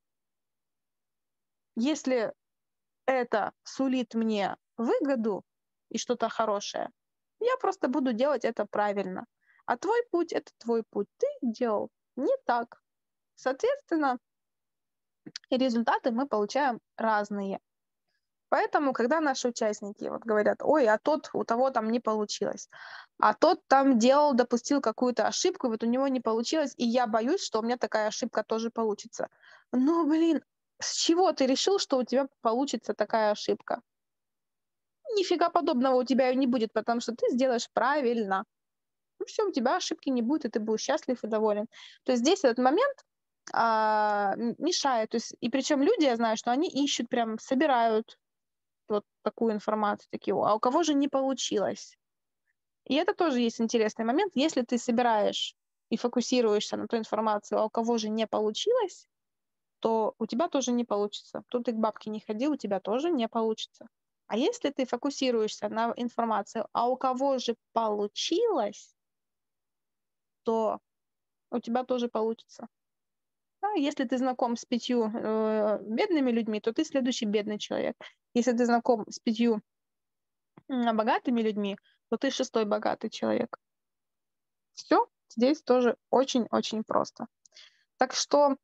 если это сулит мне выгоду и что-то хорошее, я просто буду делать это правильно. А твой путь — это твой путь. Ты делал не так. Соответственно, и результаты мы получаем разные. Поэтому, когда наши участники вот говорят, ой, а тот, у того там не получилось, а тот там допустил какую-то ошибку, вот у него не получилось, и я боюсь, что у меня такая ошибка тоже получится. Ну, блин, с чего ты решил, что у тебя получится такая ошибка? Нифига подобного у тебя и не будет, потому что ты сделаешь правильно. Ну все, у тебя ошибки не будет, и ты будешь счастлив и доволен. То есть здесь этот момент мешает. То есть, и причем люди, я знаю, что они ищут, прям собирают вот такую информацию, такие, а у кого же не получилось? И это тоже есть интересный момент. Если ты собираешь и фокусируешься на той информации, а у кого же не получилось, то у тебя тоже не получится. Тут ты к бабке не ходи, у тебя тоже не получится. А если ты фокусируешься на информации, а у кого же получилось, то у тебя тоже получится. Да, если ты знаком с 5 бедными людьми, то ты следующий бедный человек. Если ты знаком с 5 богатыми людьми, то ты 6-й богатый человек. Все здесь тоже очень-очень просто. Так что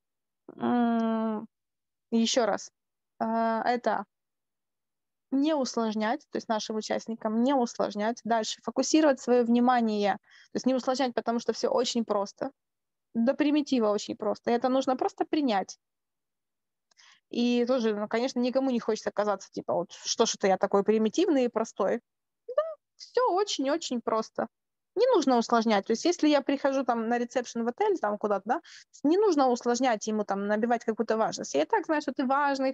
еще раз, это не усложнять, то есть нашим участникам не усложнять. Дальше фокусировать свое внимание, то есть не усложнять, потому что все очень просто. До примитива очень просто. И это нужно просто принять. И тоже, ну, конечно, никому не хочется казаться, типа, вот что ж это я такой примитивный и простой. Все очень-очень просто. Не нужно усложнять. То есть если я прихожу там на ресепшн в отель, там куда-то, да, не нужно усложнять ему, там, набивать какую-то важность. Я и так знаю, что ты важный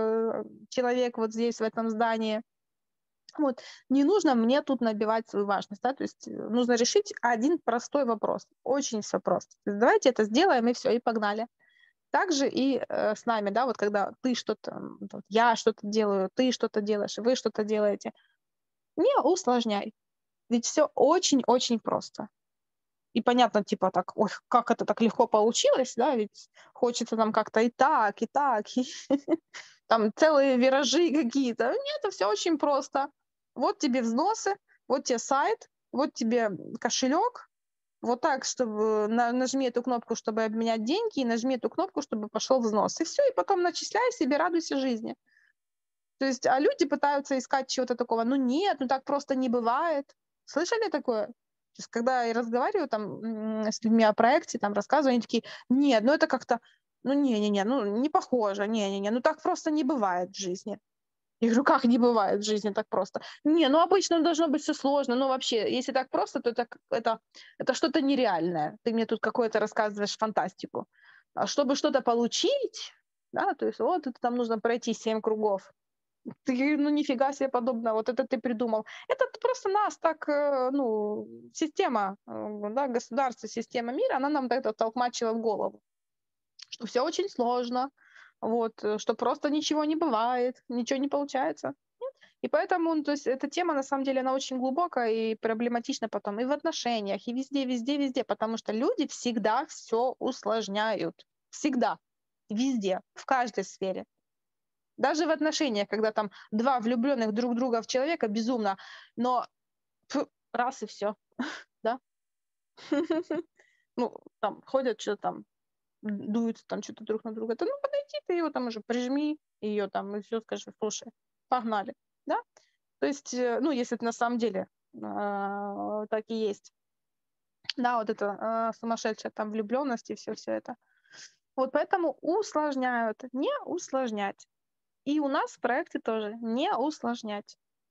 человек вот здесь, в этом здании. Вот. Не нужно мне тут набивать свою важность. Да? То есть нужно решить один простой вопрос. Очень все просто. То есть давайте это сделаем, и все, и погнали. Также и с нами, да, вот когда ты что-то, вот я что-то делаю, ты что-то делаешь, вы что-то делаете. Не усложняй. Ведь все очень-очень просто. И понятно, типа так, ой, как это так легко получилось, да, ведь хочется нам как-то и так, и там целые виражи какие-то. Нет, это все очень просто. Вот тебе взносы, вот тебе сайт, вот тебе кошелек, вот так, чтобы нажми эту кнопку, чтобы обменять деньги, и нажми эту кнопку, чтобы пошел взнос. И все, и потом начисляй себе, радуйся жизни. То есть, а люди пытаются искать чего-то такого. Ну нет, ну так просто не бывает. Слышали такое? То есть, когда я разговариваю там с людьми о проекте, там рассказываю, они такие, нет, ну это как-то, ну не-не-не, ну не похоже, не-не-не, ну так просто не бывает в жизни. Я говорю, как не бывает в жизни так просто? Не, ну обычно должно быть все сложно, ну вообще, если так просто, то это что-то нереальное. Ты мне тут какое-то рассказываешь фантастику. А чтобы что-то получить, да, то есть вот это там нужно пройти 7 кругов. Ты, ну нифига себе подобного, вот это ты придумал. Это просто нас так, ну, система, да, государство, система мира, она нам это толкмачила в голову, что все очень сложно, вот, что просто ничего не бывает, ничего не получается. И поэтому, ну, то есть эта тема, на самом деле, она очень глубокая и проблематична потом и в отношениях, и везде, потому что люди всегда все усложняют. Всегда. Везде, в каждой сфере. Даже в отношениях, когда там 2 влюбленных друг друга в человека безумно, но раз и все, да. Ну, там ходят, что там, дуются там что-то друг на друга. Да ну подойди, ты его там уже прижми, ее там, и все, скажи, слушай, погнали, да. То есть, ну, если это на самом деле так и есть, да, вот это сумасшедшая там влюбленность и все это. Вот поэтому усложняют, не усложнять. И у нас в проекте тоже не усложнять.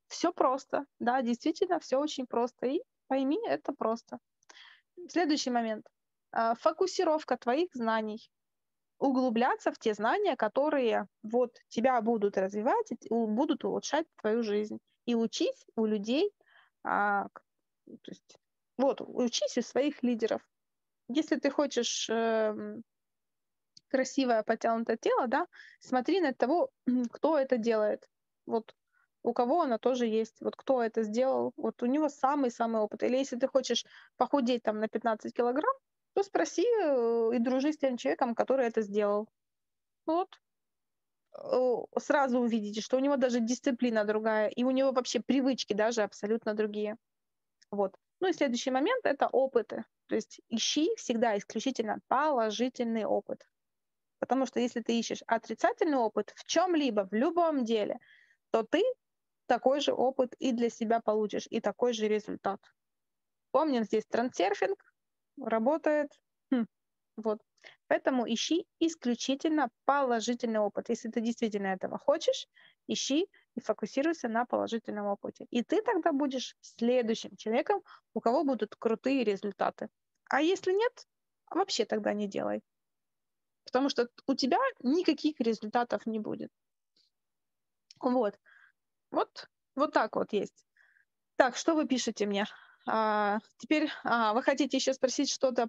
Все просто, да, действительно, все очень просто. И пойми, это просто. Следующий момент. Фокусировка твоих знаний. Углубляться в те знания, которые вот тебя будут развивать, будут улучшать твою жизнь. И учись у людей, то есть, вот, учись у своих лидеров. Если ты хочешь красивое, подтянутое тело, да, смотри на того, кто это делает. Вот у кого оно тоже есть. Вот кто это сделал, вот у него самый-самый опыт. Или если ты хочешь похудеть там на 15 килограмм, то спроси и дружи с тем человеком, который это сделал. Вот. Сразу увидите, что у него даже дисциплина другая, и у него вообще привычки даже абсолютно другие. Вот. Ну и следующий момент — это опыты. То есть ищи всегда исключительно положительный опыт. Потому что если ты ищешь отрицательный опыт в чем-либо, в любом деле, то ты такой же опыт и для себя получишь, и такой же результат. Помним, здесь трансерфинг работает. Вот. Поэтому ищи исключительно положительный опыт. Если ты действительно этого хочешь, ищи и фокусируйся на положительном опыте. И ты тогда будешь следующим человеком, у кого будут крутые результаты. А если нет, вообще тогда не делай. Потому что у тебя никаких результатов не будет. Вот. Вот так вот есть. Так, что вы пишете мне? Теперь вы хотите еще спросить что-то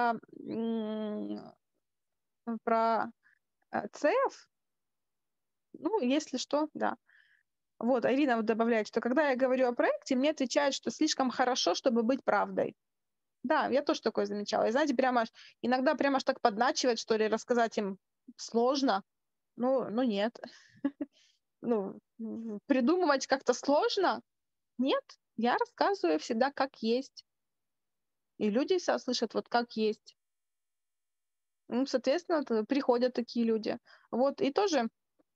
про ЦФ? Ну, если что, да. Вот, Ирина вот добавляет, что когда я говорю о проекте, мне отвечают, что слишком хорошо, чтобы быть правдой. Да, я тоже такое замечала. И знаете, прямо иногда прямо аж так подначивать, что ли, рассказать им сложно. Ну нет. Ну, придумывать как-то сложно? Нет. Я рассказываю всегда как есть. И люди всё слышат вот как есть. Ну, соответственно, приходят такие люди. Вот, и тоже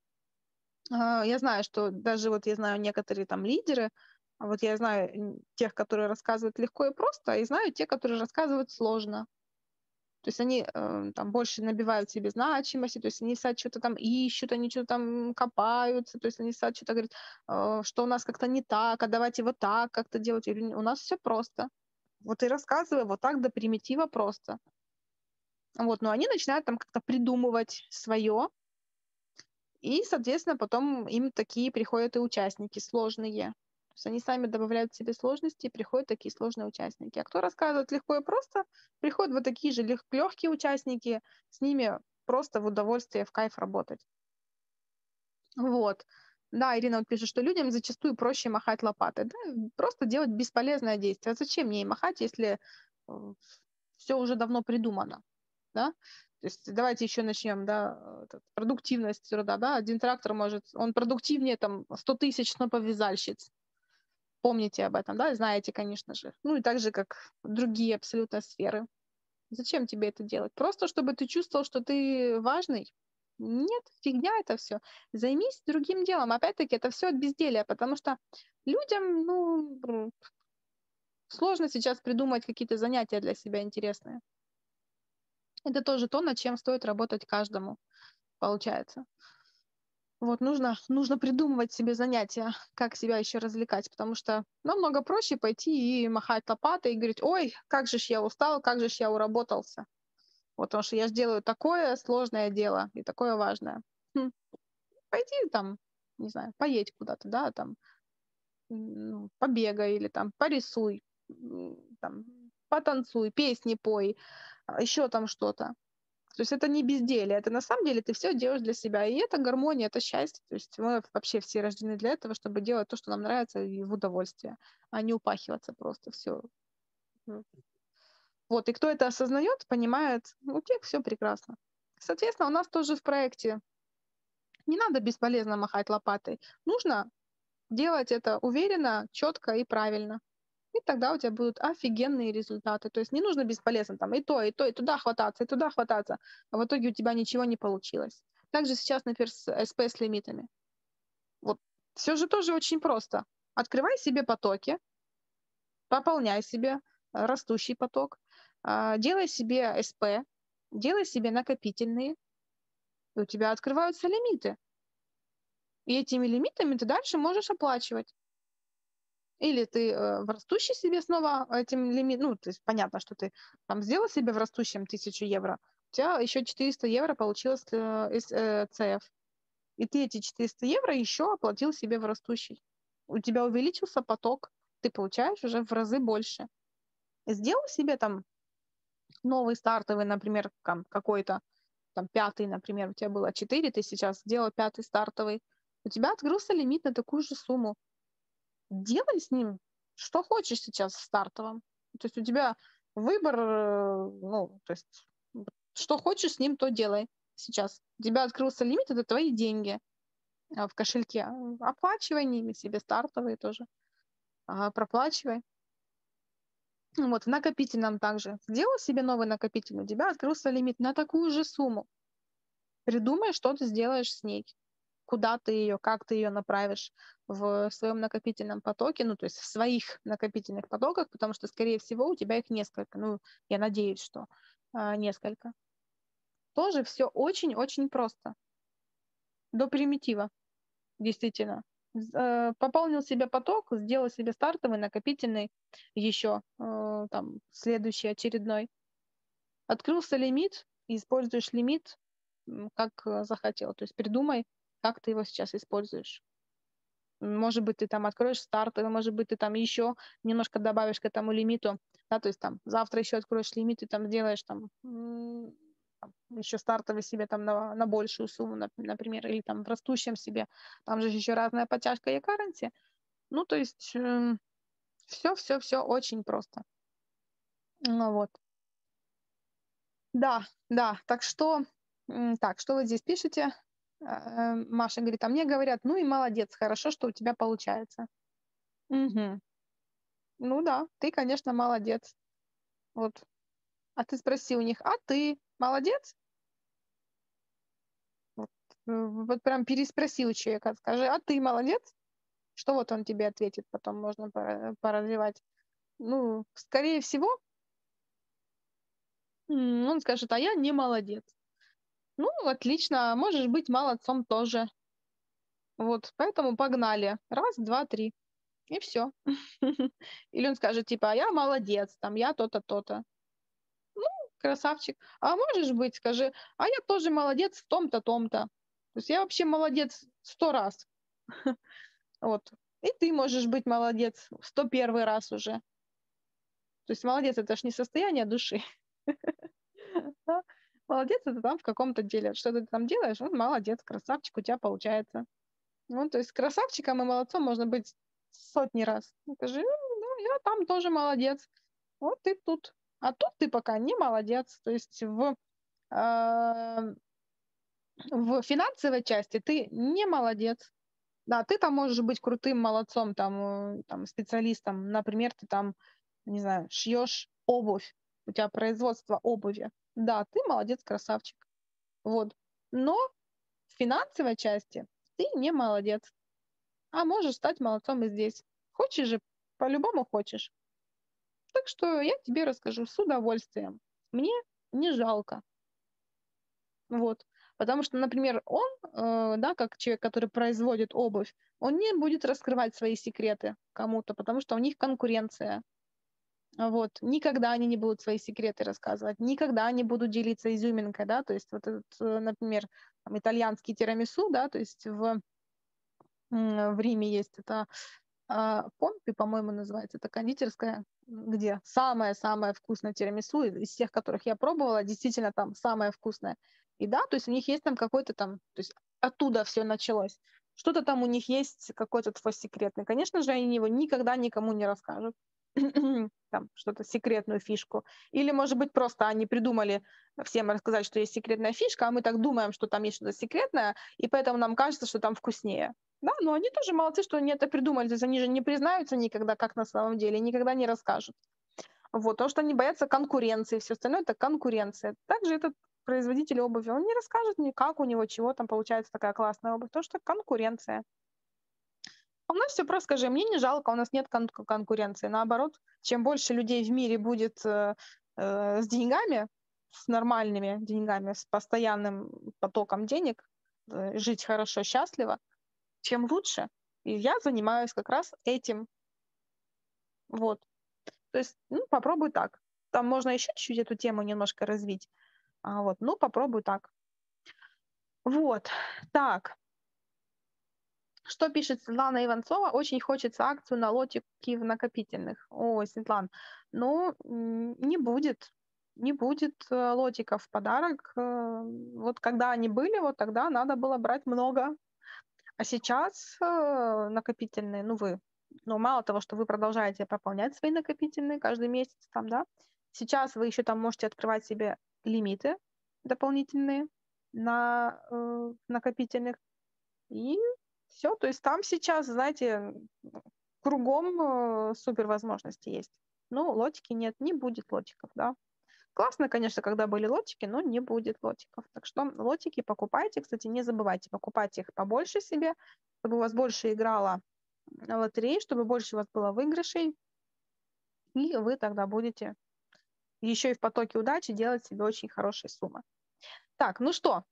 я знаю, что даже вот я знаю некоторые там лидеры, вот я знаю тех, которые рассказывают легко и просто, и знаю те, которые рассказывают сложно. То есть они там больше набивают себе значимости, то есть они сами что-то там ищут, они что-то там копаются, то есть они сами что-то говорят, что у нас как-то не так, а давайте вот так как-то делать. Или у нас все просто. Вот и рассказывай вот так до примитива просто. Вот, но они начинают там как-то придумывать свое, и, соответственно, потом им такие приходят и участники сложные. То есть они сами добавляют себе сложности, и приходят такие сложные участники. А кто рассказывает легко и просто, приходят вот такие же легкие участники, с ними просто в удовольствие, в кайф работать. Вот. Да, Ирина вот пишет, что людям зачастую проще махать лопатой. Да, просто делать бесполезное действие. А зачем мне махать, если все уже давно придумано? Да? То есть давайте еще начнем, да, продуктивность труда, да, один трактор может, он продуктивнее там 100 тысяч сноповязальщиц. Помните об этом, да, знаете, конечно же. Ну и так же, как другие абсолютно сферы. Зачем тебе это делать? Просто чтобы ты чувствовал, что ты важный? Нет, фигня это все. Займись другим делом. Опять-таки, это все от безделия, потому что людям, ну, сложно сейчас придумать какие-то занятия для себя интересные. Это тоже то, над чем стоит работать каждому, получается. Вот нужно придумывать себе занятия, как себя еще развлекать, потому что намного проще пойти и махать лопатой и говорить: ой, как же ж я устал, как же ж я уработался. Вот, потому что я ж делаю такое сложное дело и такое важное. Пойди там, не знаю, поедь куда-то, да, там, ну, побегай или там порисуй, там, потанцуй, песни пой, еще там что-то. То есть это не безделие, это на самом деле ты все делаешь для себя. И это гармония, это счастье. То есть мы вообще все рождены для этого, чтобы делать то, что нам нравится, и в удовольствие, а не упахиваться просто. Все. Вот, и кто это осознает, понимает, у тех все прекрасно. Соответственно, у нас тоже в проекте не надо бесполезно махать лопатой. Нужно делать это уверенно, четко и правильно. И тогда у тебя будут офигенные результаты. То есть не нужно бесполезно там и то, и туда хвататься, и туда хвататься, а в итоге у тебя ничего не получилось. Также сейчас, например, с СП с лимитами. Вот все же тоже очень просто. Открывай себе потоки, пополняй себе растущий поток, делай себе СП, делай себе накопительные, и у тебя открываются лимиты. И этими лимитами ты дальше можешь оплачивать. Или ты в растущий себе снова этим лимит, ну, то есть понятно, что ты там сделал себе в растущем 1000 евро, у тебя еще 400 евро получилось из ЦФ. И ты эти 400 евро еще оплатил себе в растущий. У тебя увеличился поток, ты получаешь уже в разы больше. Сделал себе там новый стартовый, например, там какой-то, там 5, например, у тебя было 4, ты сейчас сделал 5 стартовый, у тебя открылся лимит на такую же сумму. Делай с ним что хочешь сейчас в стартовом. То есть у тебя выбор, ну, то есть что хочешь с ним, то делай сейчас. У тебя открылся лимит, это твои деньги в кошельке. Оплачивай ними себе стартовые тоже. Проплачивай. Вот, в накопительном также. Сделал себе новый накопительный, у тебя открылся лимит на такую же сумму. Придумай, что ты сделаешь с ней. Куда ты ее, как ты ее направишь в своем накопительном потоке, ну, то есть в своих накопительных потоках, потому что, скорее всего, у тебя их несколько. Ну, я надеюсь, что несколько. Тоже все очень-очень просто. До примитива, действительно. Пополнил себе поток, сделал себе стартовый, накопительный, еще там следующий очередной. Открылся лимит, используешь лимит как захотел. То есть придумай, как ты его сейчас используешь. Может быть, ты там откроешь стартовый, может быть, ты там еще немножко добавишь к этому лимиту, да, то есть там завтра еще откроешь лимит и там сделаешь там еще стартовый себе там на большую сумму, например, или там в растущем себе, там же еще разная подтяжка и currency. Ну, то есть все очень просто. Ну, вот. Да, да, так что, что вы здесь пишете? Маша говорит, а мне говорят, ну и молодец, хорошо, что у тебя получается. Мгм. Ну да, ты, конечно, молодец. Вот. А ты спроси у них, а ты молодец? Вот, вот прям переспроси у человека, скажи, а ты молодец? Что вот он тебе ответит, потом можно поразвивать. Ну, скорее всего, он скажет, а я не молодец. Ну, отлично, можешь быть молодцом тоже. Вот, поэтому погнали. Раз, два, три. И все. Или он скажет, типа, а я молодец, там, я то-то, то-то. Красавчик. А можешь быть, скажи, а я тоже молодец в том-то, том-то. То есть я вообще молодец 100 раз. Вот. И ты можешь быть молодец в 101 раз уже. То есть молодец — это ж не состояние души. Да? Молодец — это там в каком-то деле. Что ты там делаешь? Вот молодец, красавчик, у тебя получается. Ну, то есть красавчиком и молодцом можно быть сотни раз. Ну, скажи, ну, я там тоже молодец. Вот ты тут. А тут ты пока не молодец. То есть а, в финансовой части ты не молодец. Да, ты там можешь быть крутым молодцом, там специалистом. Например, ты там, не знаю, шьешь обувь, у тебя производство обуви. Да, ты молодец, красавчик. Вот. Но в финансовой части ты не молодец, а можешь стать молодцом и здесь. Хочешь же, по-любому хочешь. Так что я тебе расскажу с удовольствием. Мне не жалко. Вот. Потому что, например, он, да, как человек, который производит обувь, он не будет раскрывать свои секреты кому-то, потому что у них конкуренция. Вот. Никогда они не будут свои секреты рассказывать, никогда не будут делиться изюминкой, да, то есть вот этот, например, там, итальянский тирамису, да, то есть в Риме есть это Помпи, по-моему, называется, это кондитерская, где самое-самое вкусное тирамису из всех, которых я пробовала, действительно там самое вкусное. И да, то есть у них есть там какой-то там, то есть оттуда все началось. Что-то там у них есть, какой-то твой секретный. Конечно же, они его никогда никому не расскажут. Там что-то секретную фишку. Или, может быть, просто они придумали всем рассказать, что есть секретная фишка, а мы так думаем, что там есть что-то секретное, и поэтому нам кажется, что там вкуснее. Да, но они тоже молодцы, что они это придумали. То есть они же не признаются никогда, как на самом деле, никогда не расскажут. Вот, потому что они боятся конкуренции, все остальное — это конкуренция. Также этот производитель обуви, он не расскажет мне, как у него, чего там получается такая классная обувь, потому что конкуренция. У нас все просто, скажи, мне не жалко, у нас нет конкуренции. Наоборот, чем больше людей в мире будет с деньгами, с нормальными деньгами, с постоянным потоком денег, жить хорошо, счастливо, чем лучше. И я занимаюсь как раз этим. Вот. То есть, ну, попробуй так. Там можно еще чуть-чуть эту тему немножко развить. Вот, ну, попробуй так. Вот, так. Что пишет Светлана Иванцова? Очень хочется акцию на лотики в накопительных. Ой, Светлан, ну, не будет. Не будет лотиков в подарок. Вот когда они были, вот тогда надо было брать много. А сейчас накопительные, ну, мало того, что вы продолжаете пополнять свои накопительные каждый месяц там, да, сейчас вы еще там можете открывать себе лимиты дополнительные на накопительных. И все, то есть там сейчас, знаете, кругом супер возможности есть. Ну, лотики нет, не будет лотиков, да. Классно, конечно, когда были лотики, но не будет лотиков. Так что лотики покупайте. Кстати, не забывайте покупать их побольше себе, чтобы у вас больше играла лотереи, чтобы больше у вас было выигрышей. И вы тогда будете еще и в потоке удачи делать себе очень хорошие суммы. Так, ну что?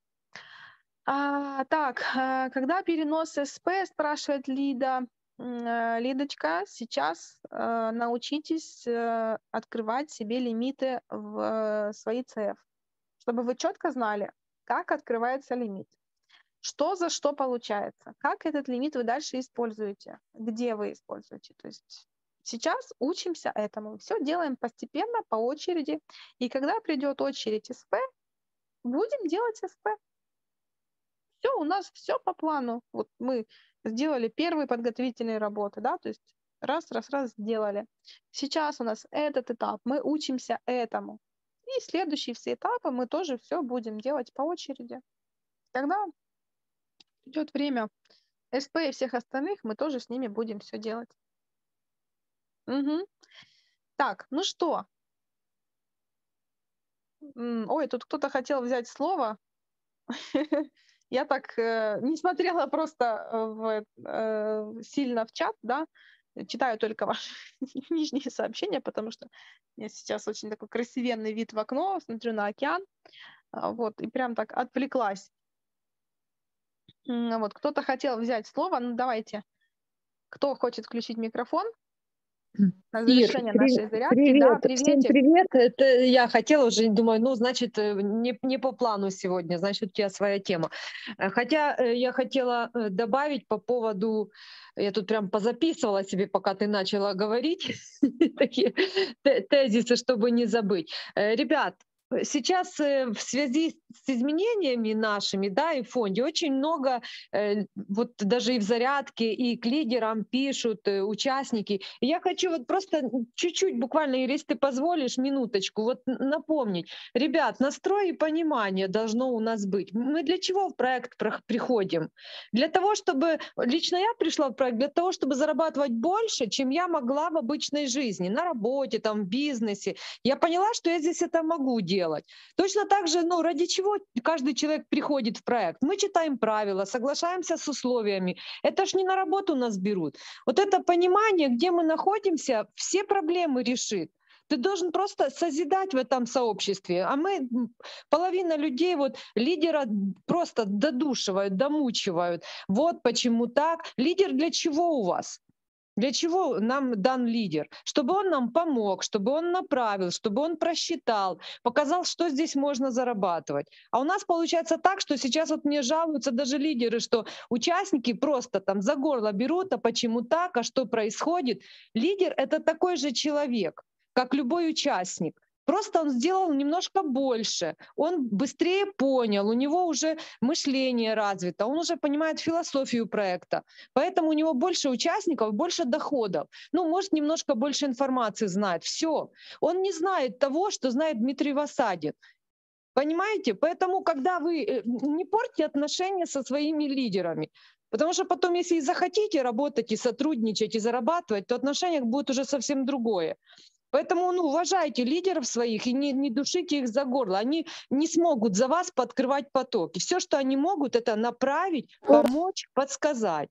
Когда перенос СП, спрашивает Лида. Лидочка, сейчас научитесь открывать себе лимиты в свои ЦФ, чтобы вы четко знали, как открывается лимит, что за что получается, как этот лимит вы дальше используете, где вы используете. То есть сейчас учимся этому. Все делаем постепенно, по очереди. И когда придет очередь СП, будем делать СП. Все, у нас все по плану. Вот мы сделали первые подготовительные работы, да, то есть раз, сделали. Сейчас у нас этот этап, мы учимся этому. И следующие все этапы мы тоже все будем делать по очереди. Тогда придет время СП и всех остальных, мы тоже с ними будем все делать. Угу. Так, ну что? Ой, тут кто-то хотел взять слово. Я так не смотрела просто сильно в чат, да, читаю только ваши нижние сообщения, потому что у меня сейчас очень такой красивенный вид в окно, смотрю на океан, вот, и прям так отвлеклась. Вот, кто-то хотел взять слово, ну давайте, кто хочет включить микрофон? На завершение нашей зарядки. Привет, Да, всем привет. Это я хотела уже, думаю, ну, значит, не по плану сегодня, значит, у тебя своя тема. Хотя я хотела добавить по поводу, я тут прям позаписывала себе, пока ты начала говорить, такие тезисы, чтобы не забыть. Ребят, сейчас в связи с изменениями нашими, да, и в фонде очень много, вот даже и в зарядке, и к лидерам пишут участники. И я хочу вот просто чуть-чуть, буквально, если ты позволишь, минуточку, вот напомнить. Ребят, настрой и понимание должно у нас быть. Мы для чего в проект приходим? Для того, чтобы, лично я пришла в проект для того, чтобы зарабатывать больше, чем я могла в обычной жизни, на работе, там, в бизнесе. Я поняла, что я здесь это могу делать. Точно так же, ну, ради чего каждый человек приходит в проект? Мы читаем правила, соглашаемся с условиями. Это ж не на работу нас берут. Вот это понимание, где мы находимся, все проблемы решит. Ты должен просто созидать в этом сообществе. А мы, половина людей, вот лидера просто додушивают, домучивают. Вот почему так. Лидер для чего у вас? Для чего нам дан лидер? Чтобы он нам помог, чтобы он направил, чтобы он просчитал, показал, что здесь можно зарабатывать. А у нас получается так, что сейчас вот мне жалуются даже лидеры, что участники просто там за горло берут, а почему так, а что происходит. Лидер — это такой же человек, как любой участник. Просто он сделал немножко больше, он быстрее понял, у него уже мышление развито, он уже понимает философию проекта, поэтому у него больше участников, больше доходов. Ну, может, немножко больше информации знает. Все. Он не знает того, что знает Дмитрий Васадин. Понимаете? Поэтому, когда вы не портите отношения со своими лидерами, потому что потом, если и захотите работать, и сотрудничать, и зарабатывать, то отношение будет уже совсем другое. Поэтому, ну, уважайте лидеров своих и не душите их за горло. Они не смогут за вас подкрывать потоки. Все, что они могут, это направить, помочь, подсказать.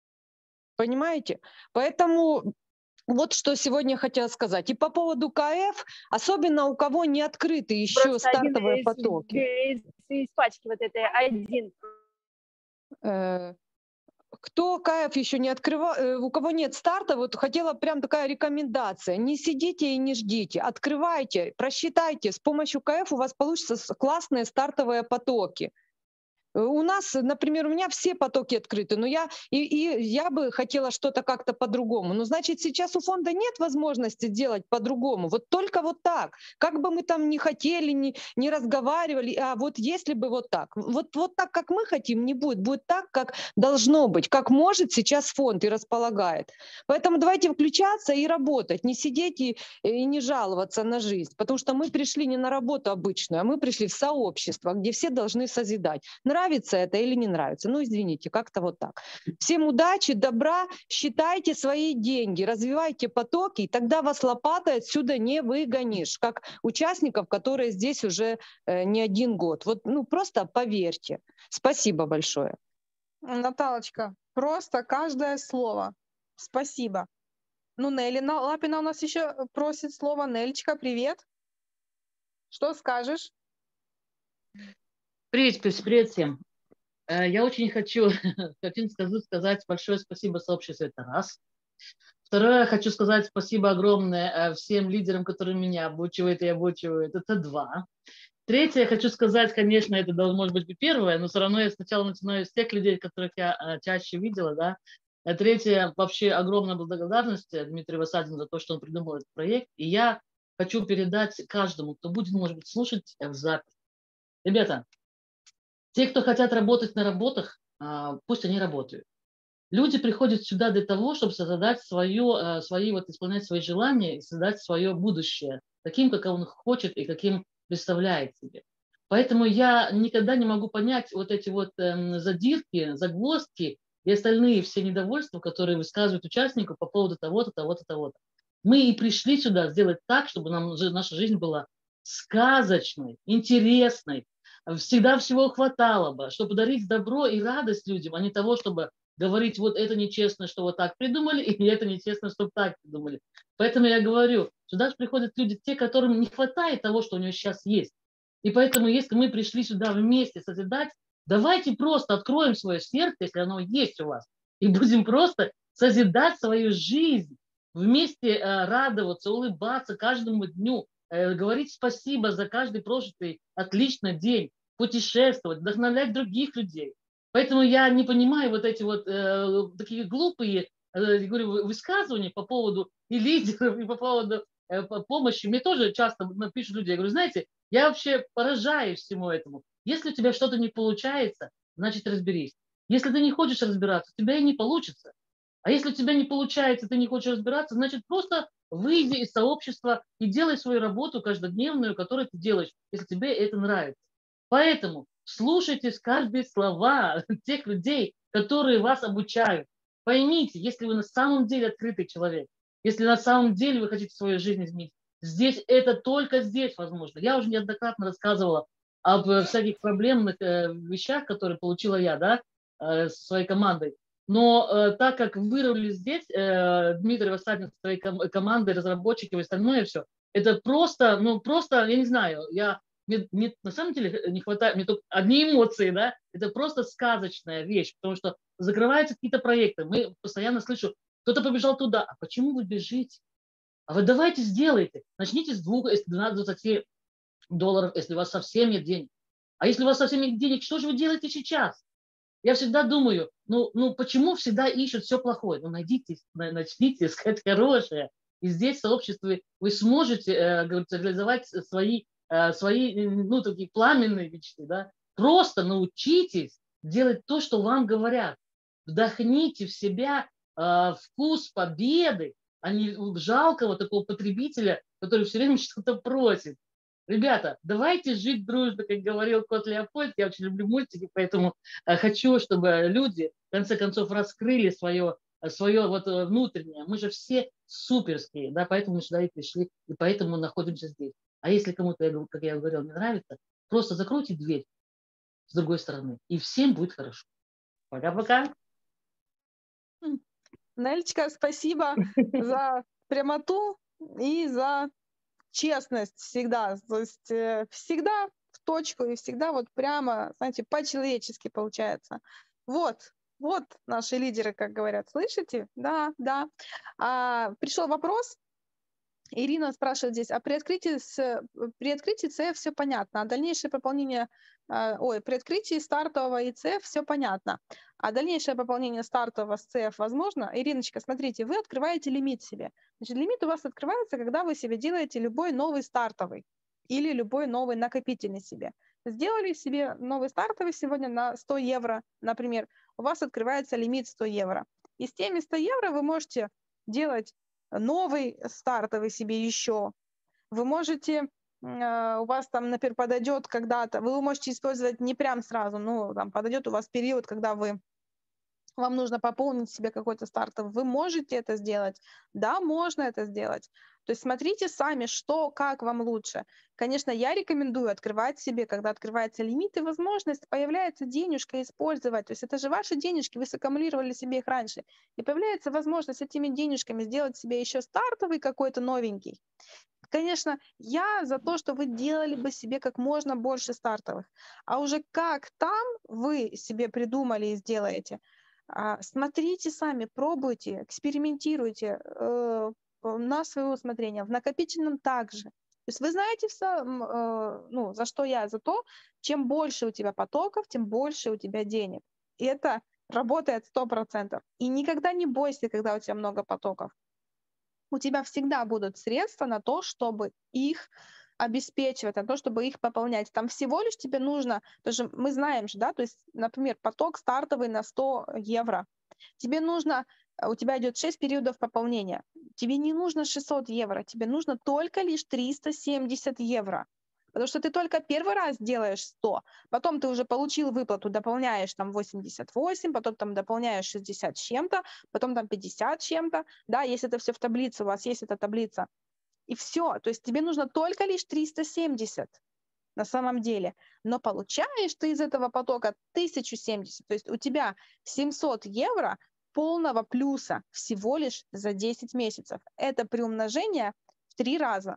Понимаете? Поэтому вот что сегодня хотела сказать. И по поводу КФ, особенно у кого не открыты еще просто стартовые потоки. из пачки вот этой один. Кто КФ еще не открывал, у кого нет старта, вот хотела прям такая рекомендация. Не сидите и не ждите, открывайте, просчитайте. С помощью КФ у вас получатся классные стартовые потоки. У нас, например, у меня все потоки открыты, но я бы хотела что-то как-то по-другому. Но значит, сейчас у фонда нет возможности сделать по-другому. Вот только вот так. Как бы мы там ни хотели, не разговаривали, а вот если бы вот так. Вот так, как мы хотим, не будет. Будет так, как должно быть, как может сейчас фонд и располагает. Поэтому давайте включаться и работать, не сидеть и не жаловаться на жизнь. Потому что мы пришли не на работу обычную, а мы пришли в сообщество, где все должны созидать. Нравится это или не нравится? Ну, извините, как-то вот так. Всем удачи, добра, считайте свои деньги, развивайте потоки, и тогда вас лопатой отсюда не выгонишь, как участников, которые здесь уже не 1 год. Вот, ну, просто поверьте. Спасибо большое. Наталочка, просто каждое слово. Спасибо. Ну, Нелли Лапина у нас еще просит слово. Нелечка, привет. Что скажешь? Привет, привет всем. Я очень хочу сказать большое спасибо сообществу, это раз. Второе, хочу сказать спасибо огромное всем лидерам, которые меня обучивают и обучивают, это 2. Третье, я хочу сказать, конечно, это должно, может быть, первое, но все равно я сначала начинаю с тех людей, которых я чаще видела, да. Третье, вообще огромная благодарность Дмитрию Васадину за то, что он придумал этот проект. И я хочу передать каждому, кто будет, может быть, слушать в запись. Ребята, те, кто хотят работать на работах, пусть они работают. Люди приходят сюда для того, чтобы создать исполнять свои желания и создать свое будущее таким, как он хочет и каким представляет себе. Поэтому я никогда не могу понять вот эти вот задирки, загвоздки и остальные все недовольства, которые высказывают участнику по поводу того-то, того-то, того-то. Мы и пришли сюда сделать так, чтобы наша жизнь была сказочной, интересной, всегда всего хватало бы, чтобы подарить добро и радость людям, а не того, чтобы говорить, вот это нечестно, что вот так придумали, и это нечестно, что так придумали. Поэтому я говорю, сюда приходят люди, те, которым не хватает того, что у него сейчас есть. И поэтому, если мы пришли сюда вместе созидать, давайте просто откроем свое сердце, если оно есть у вас, и будем просто созидать свою жизнь, вместе радоваться, улыбаться каждому дню, говорить спасибо за каждый прожитый отличный день, путешествовать, вдохновлять других людей. Поэтому я не понимаю вот эти вот такие глупые говорю, высказывания по поводу и лидеров, и по поводу помощи. Мне тоже часто пишут люди, я говорю, знаете, я вообще поражаюсь всему этому. Если у тебя что-то не получается, значит разберись. Если ты не хочешь разбираться, у тебя и не получится. А если у тебя не получается, ты не хочешь разбираться, значит просто выйди из сообщества и делай свою работу каждодневную, которую ты делаешь, если тебе это нравится. Поэтому слушайте каждые слова тех людей, которые вас обучают. Поймите, если вы на самом деле открытый человек, если на самом деле вы хотите свою жизнь изменить, здесь это только здесь возможно. Я уже неоднократно рассказывала об всяких проблемных вещах, которые получила я, да, со своей командой. Но так как вырвали здесь Дмитрий Васадин со своей командой, разработчики и остальное все, это просто, ну просто, я не знаю, мне на самом деле не хватает, мне только одни эмоции, да, это просто сказочная вещь, потому что закрываются какие-то проекты, мы постоянно слышу, кто-то побежал туда, а почему вы бежите? А вы давайте сделайте, начните с 2, если 12-20 долларов, если у вас совсем нет денег. А если у вас совсем нет денег, что же вы делаете сейчас? Я всегда думаю, ну почему всегда ищут все плохое? Ну начните искать хорошее. И здесь в сообществе вы сможете реализовать свои, ну, такие пламенные мечты. Да? Просто научитесь делать то, что вам говорят. Вдохните в себя вкус победы, а не жалкого такого потребителя, который все время что-то просит. Ребята, давайте жить дружно, как говорил кот Леопольд. Я очень люблю мультики, поэтому хочу, чтобы люди, в конце концов, раскрыли свое вот внутреннее. Мы же все суперские, да, поэтому мы сюда и пришли, и поэтому находимся здесь. А если кому-то, как я говорил, не нравится, просто закройте дверь с другой стороны, и всем будет хорошо. Пока-пока. Нелечка, спасибо за прямоту и за честность всегда. То есть всегда в точку и всегда вот прямо, знаете, по-человечески получается. Вот. Вот наши лидеры, как говорят. Слышите? Да, да. Пришел вопрос. Ирина спрашивает здесь, при открытии ЦФ все понятно, а дальнейшее пополнение, при открытии стартового и ЦФ все понятно, а дальнейшее пополнение стартового с ЦФ возможно? Ириночка, смотрите, вы открываете лимит себе. Значит, лимит у вас открывается, когда вы себе делаете любой новый стартовый или любой новый накопительный себе. Сделали себе новый стартовый сегодня на 100 евро, например, у вас открывается лимит 100 евро. И с теми 100 евро вы можете делать новый стартовый себе еще. Вы можете, у вас там, например, подойдет когда-то, вы можете использовать не прям сразу, но там подойдет у вас период, когда вам нужно пополнить себе какой-то стартовый. Вы можете это сделать? Да, можно это сделать. То есть смотрите сами, что, как вам лучше. Конечно, я рекомендую открывать себе, когда открывается лимит и возможность, появляется денежка использовать. То есть это же ваши денежки, вы саккумулировали себе их раньше. И появляется возможность этими денежками сделать себе еще стартовый какой-то новенький. Конечно, я за то, что вы делали бы себе как можно больше стартовых. А уже как там вы себе придумали и сделаете, смотрите сами, пробуйте, экспериментируйте на свое усмотрение. В накопительном также. То есть вы знаете, за что я? За то, чем больше у тебя потоков, тем больше у тебя денег. И это работает 100%. И никогда не бойся, когда у тебя много потоков. У тебя всегда будут средства на то, чтобы их обеспечивать, на то, чтобы их пополнять. Там всего лишь тебе нужно, тоже мы знаем же, да, то есть, например, поток стартовый на 100 евро. Тебе нужно, у тебя идет 6 периодов пополнения. Тебе не нужно 600 евро, тебе нужно только лишь 370 евро. Потому что ты только первый раз делаешь 100, потом ты уже получил выплату, дополняешь там 88, потом там дополняешь 60 с чем-то, потом там 50 с чем-то. Да, если это все в таблице, у вас есть эта таблица. И все. То есть тебе нужно только лишь 370 на самом деле. Но получаешь ты из этого потока 1070. То есть у тебя 700 евро полного плюса всего лишь за 10 месяцев. Это приумножение в 3 раза.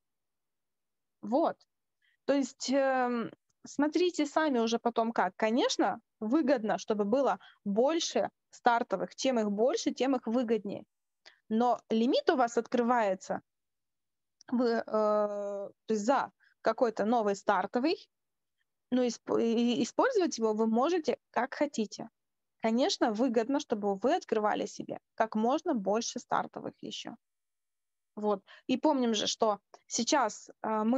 Вот. То есть смотрите сами уже потом как. Конечно, выгодно, чтобы было больше стартовых. Чем их больше, тем их выгоднее. Но лимит у вас открывается за какой-то новый стартовый, но использовать его вы можете как хотите. Конечно, выгодно, чтобы вы открывали себе как можно больше стартовых еще. Вот. И помним же, что сейчас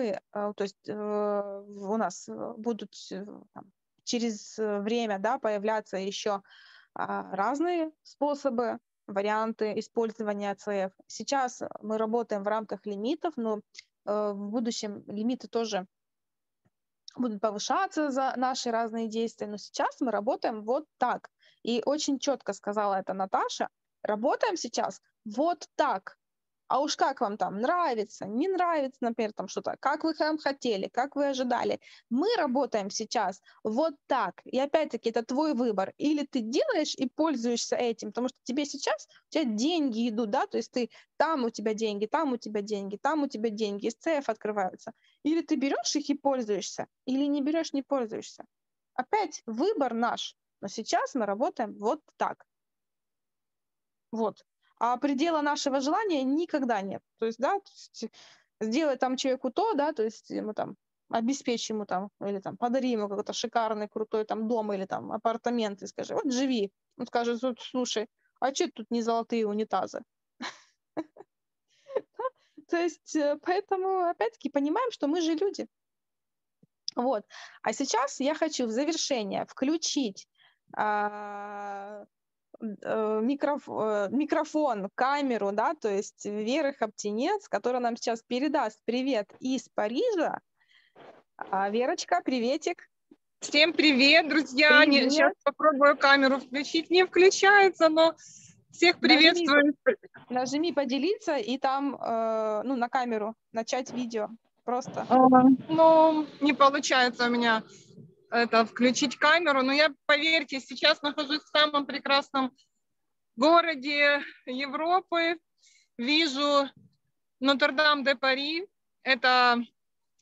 у нас будут через время, да, появляться еще разные способы, варианты использования ЦФ. Сейчас мы работаем в рамках лимитов, но в будущем лимиты тоже будут повышаться за наши разные действия. Но сейчас мы работаем вот так. И очень четко сказала это Наташа. Работаем сейчас вот так. А уж как вам там нравится, не нравится, например, там что-то, как вы там хотели, как вы ожидали. Мы работаем сейчас вот так. И опять-таки это твой выбор. Или ты делаешь и пользуешься этим, потому что тебе сейчас, у тебя деньги идут, да, то есть ты там у тебя деньги, там у тебя деньги, там у тебя деньги, из ЦФ открываются. Или ты берешь их и пользуешься, или не берешь, не пользуешься. Опять выбор наш. Но сейчас мы работаем вот так. Вот. А предела нашего желания никогда нет. То есть, да, сделай там человеку то, да, то есть ему там обеспечь ему там, или там подари ему какой-то шикарный, крутой там дом или там апартаменты, скажи, вот живи. Он скажет, слушай, а что тут не золотые унитазы? То есть, поэтому, опять-таки, понимаем, что мы же люди. Вот. А сейчас я хочу в завершение включить микрофон, камеру, да, то есть Веры Хаптинец, которая нам сейчас передаст привет из Парижа. Верочка, приветик. Всем привет, друзья. Привет. Сейчас попробую камеру включить. Не включается, но всех приветствую. Нажми поделиться и там, на камеру начать видео. Просто. Ну, не получается у меня включить камеру. Но я, поверьте, сейчас нахожусь в самом прекрасном городе Европы. Вижу Нотр-Дам-де-Пари. Это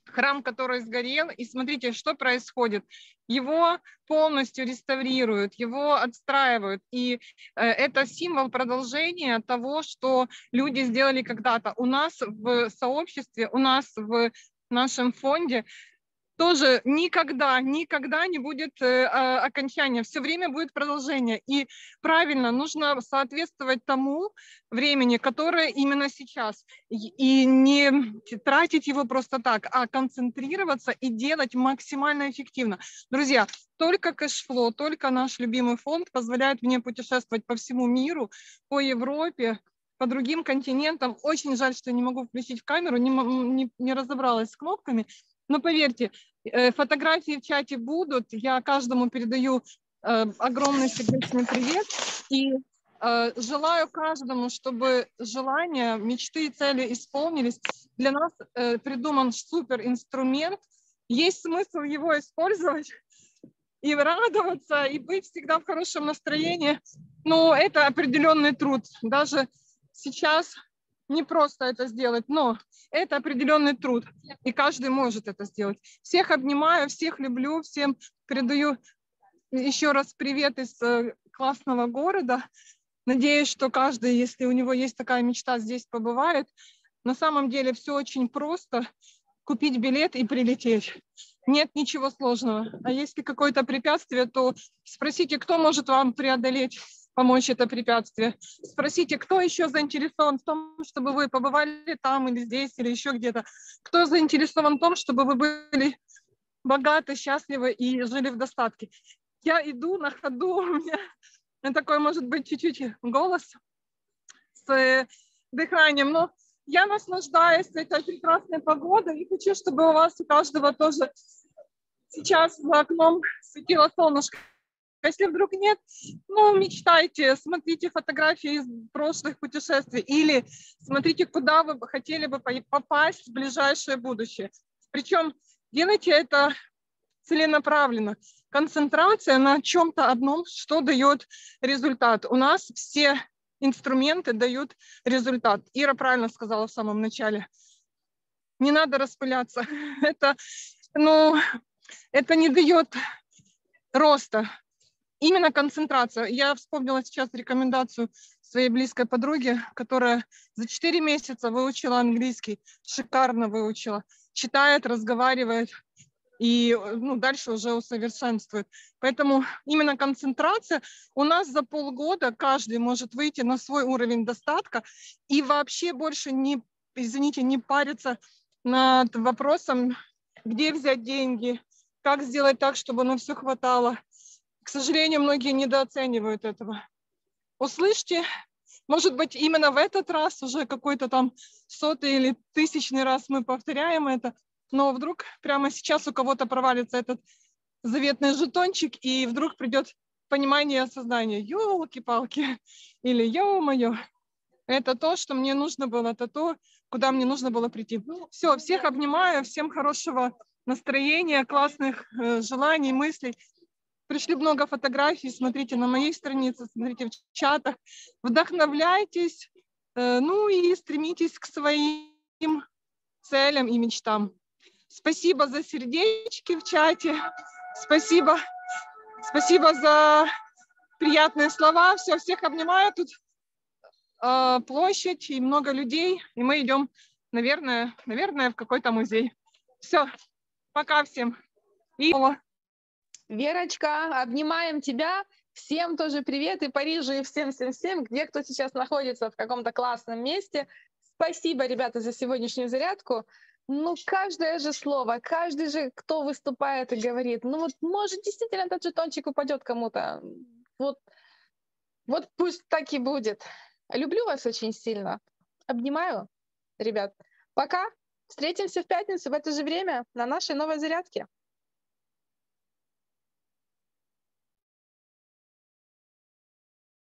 храм, который сгорел, и смотрите, что происходит. Его полностью реставрируют, его отстраивают, и это символ продолжения того, что люди сделали когда-то. У нас в сообществе, у нас в нашем фонде тоже никогда не будет окончания, все время будет продолжение. И правильно, нужно соответствовать тому времени, которое именно сейчас. И не тратить его просто так, а концентрироваться и делать максимально эффективно. Друзья, только кэшфлоу, только наш любимый фонд позволяет мне путешествовать по всему миру, по Европе, по другим континентам. Очень жаль, что не могу включить камеру, не разобралась с кнопками. Но поверьте, фотографии в чате будут, я каждому передаю огромный сердечный привет и желаю каждому, чтобы желания, мечты и цели исполнились. Для нас придуман супер инструмент, есть смысл его использовать и радоваться, и быть всегда в хорошем настроении. Но это определенный труд, даже сейчас не просто это сделать, но это определенный труд, и каждый может это сделать. Всех обнимаю, всех люблю, всем передаю еще раз привет из классного города. Надеюсь, что каждый, если у него есть такая мечта, здесь побывает. На самом деле все очень просто. Купить билет и прилететь. Нет ничего сложного. А если какое-то препятствие, то спросите, кто может вам преодолеть, помочь это препятствие. Спросите, кто еще заинтересован в том, чтобы вы побывали там или здесь, или еще где-то. Кто заинтересован в том, чтобы вы были богаты, счастливы и жили в достатке. Я иду на ходу, у меня такой, может быть, чуть-чуть голос с дыханием, но я наслаждаюсь этой прекрасной погодой и хочу, чтобы у вас, у каждого тоже сейчас за окном светило солнышко. Если вдруг нет, ну, мечтайте, смотрите фотографии из прошлых путешествий или смотрите, куда вы хотели бы попасть в ближайшее будущее. Причем делайте это целенаправленно. Концентрация на чем-то одном, что дает результат. У нас все инструменты дают результат. Ира правильно сказала в самом начале. Не надо распыляться. Это не дает роста. Именно концентрация. Я вспомнила сейчас рекомендацию своей близкой подруги, которая за 4 месяца выучила английский, шикарно выучила, читает, разговаривает и дальше уже усовершенствует. Поэтому именно концентрация. У нас за полгода каждый может выйти на свой уровень достатка и вообще больше не париться над вопросом, где взять деньги, как сделать так, чтобы на все хватало. К сожалению, многие недооценивают этого. Услышьте, может быть, именно в этот раз, уже какой-то там 100-й или 1000-й раз мы повторяем это, но вдруг прямо сейчас у кого-то провалится этот заветный жетончик, и вдруг придет понимание и осознание. Ёлки-палки, или ё-моё, это то, что мне нужно было, это то, куда мне нужно было прийти. Все, всех обнимаю, всем хорошего настроения, классных желаний, мыслей. Пришли много фотографий, смотрите на моей странице, смотрите в чатах, вдохновляйтесь, и стремитесь к своим целям и мечтам. Спасибо за сердечки в чате, спасибо за приятные слова. Все, всех обнимаю, тут площадь и много людей, и мы идем, наверное, в какой-то музей. Все, пока всем. Верочка, обнимаем тебя. Всем тоже привет и Парижу, и всем, где кто сейчас находится в каком-то классном месте. Спасибо, ребята, за сегодняшнюю зарядку. Каждое же слово, каждый же, кто выступает и говорит, может, действительно этот жетончик упадет кому-то. Вот пусть так и будет. Люблю вас очень сильно. Обнимаю, ребят. Пока. Встретимся в пятницу в это же время на нашей новой зарядке.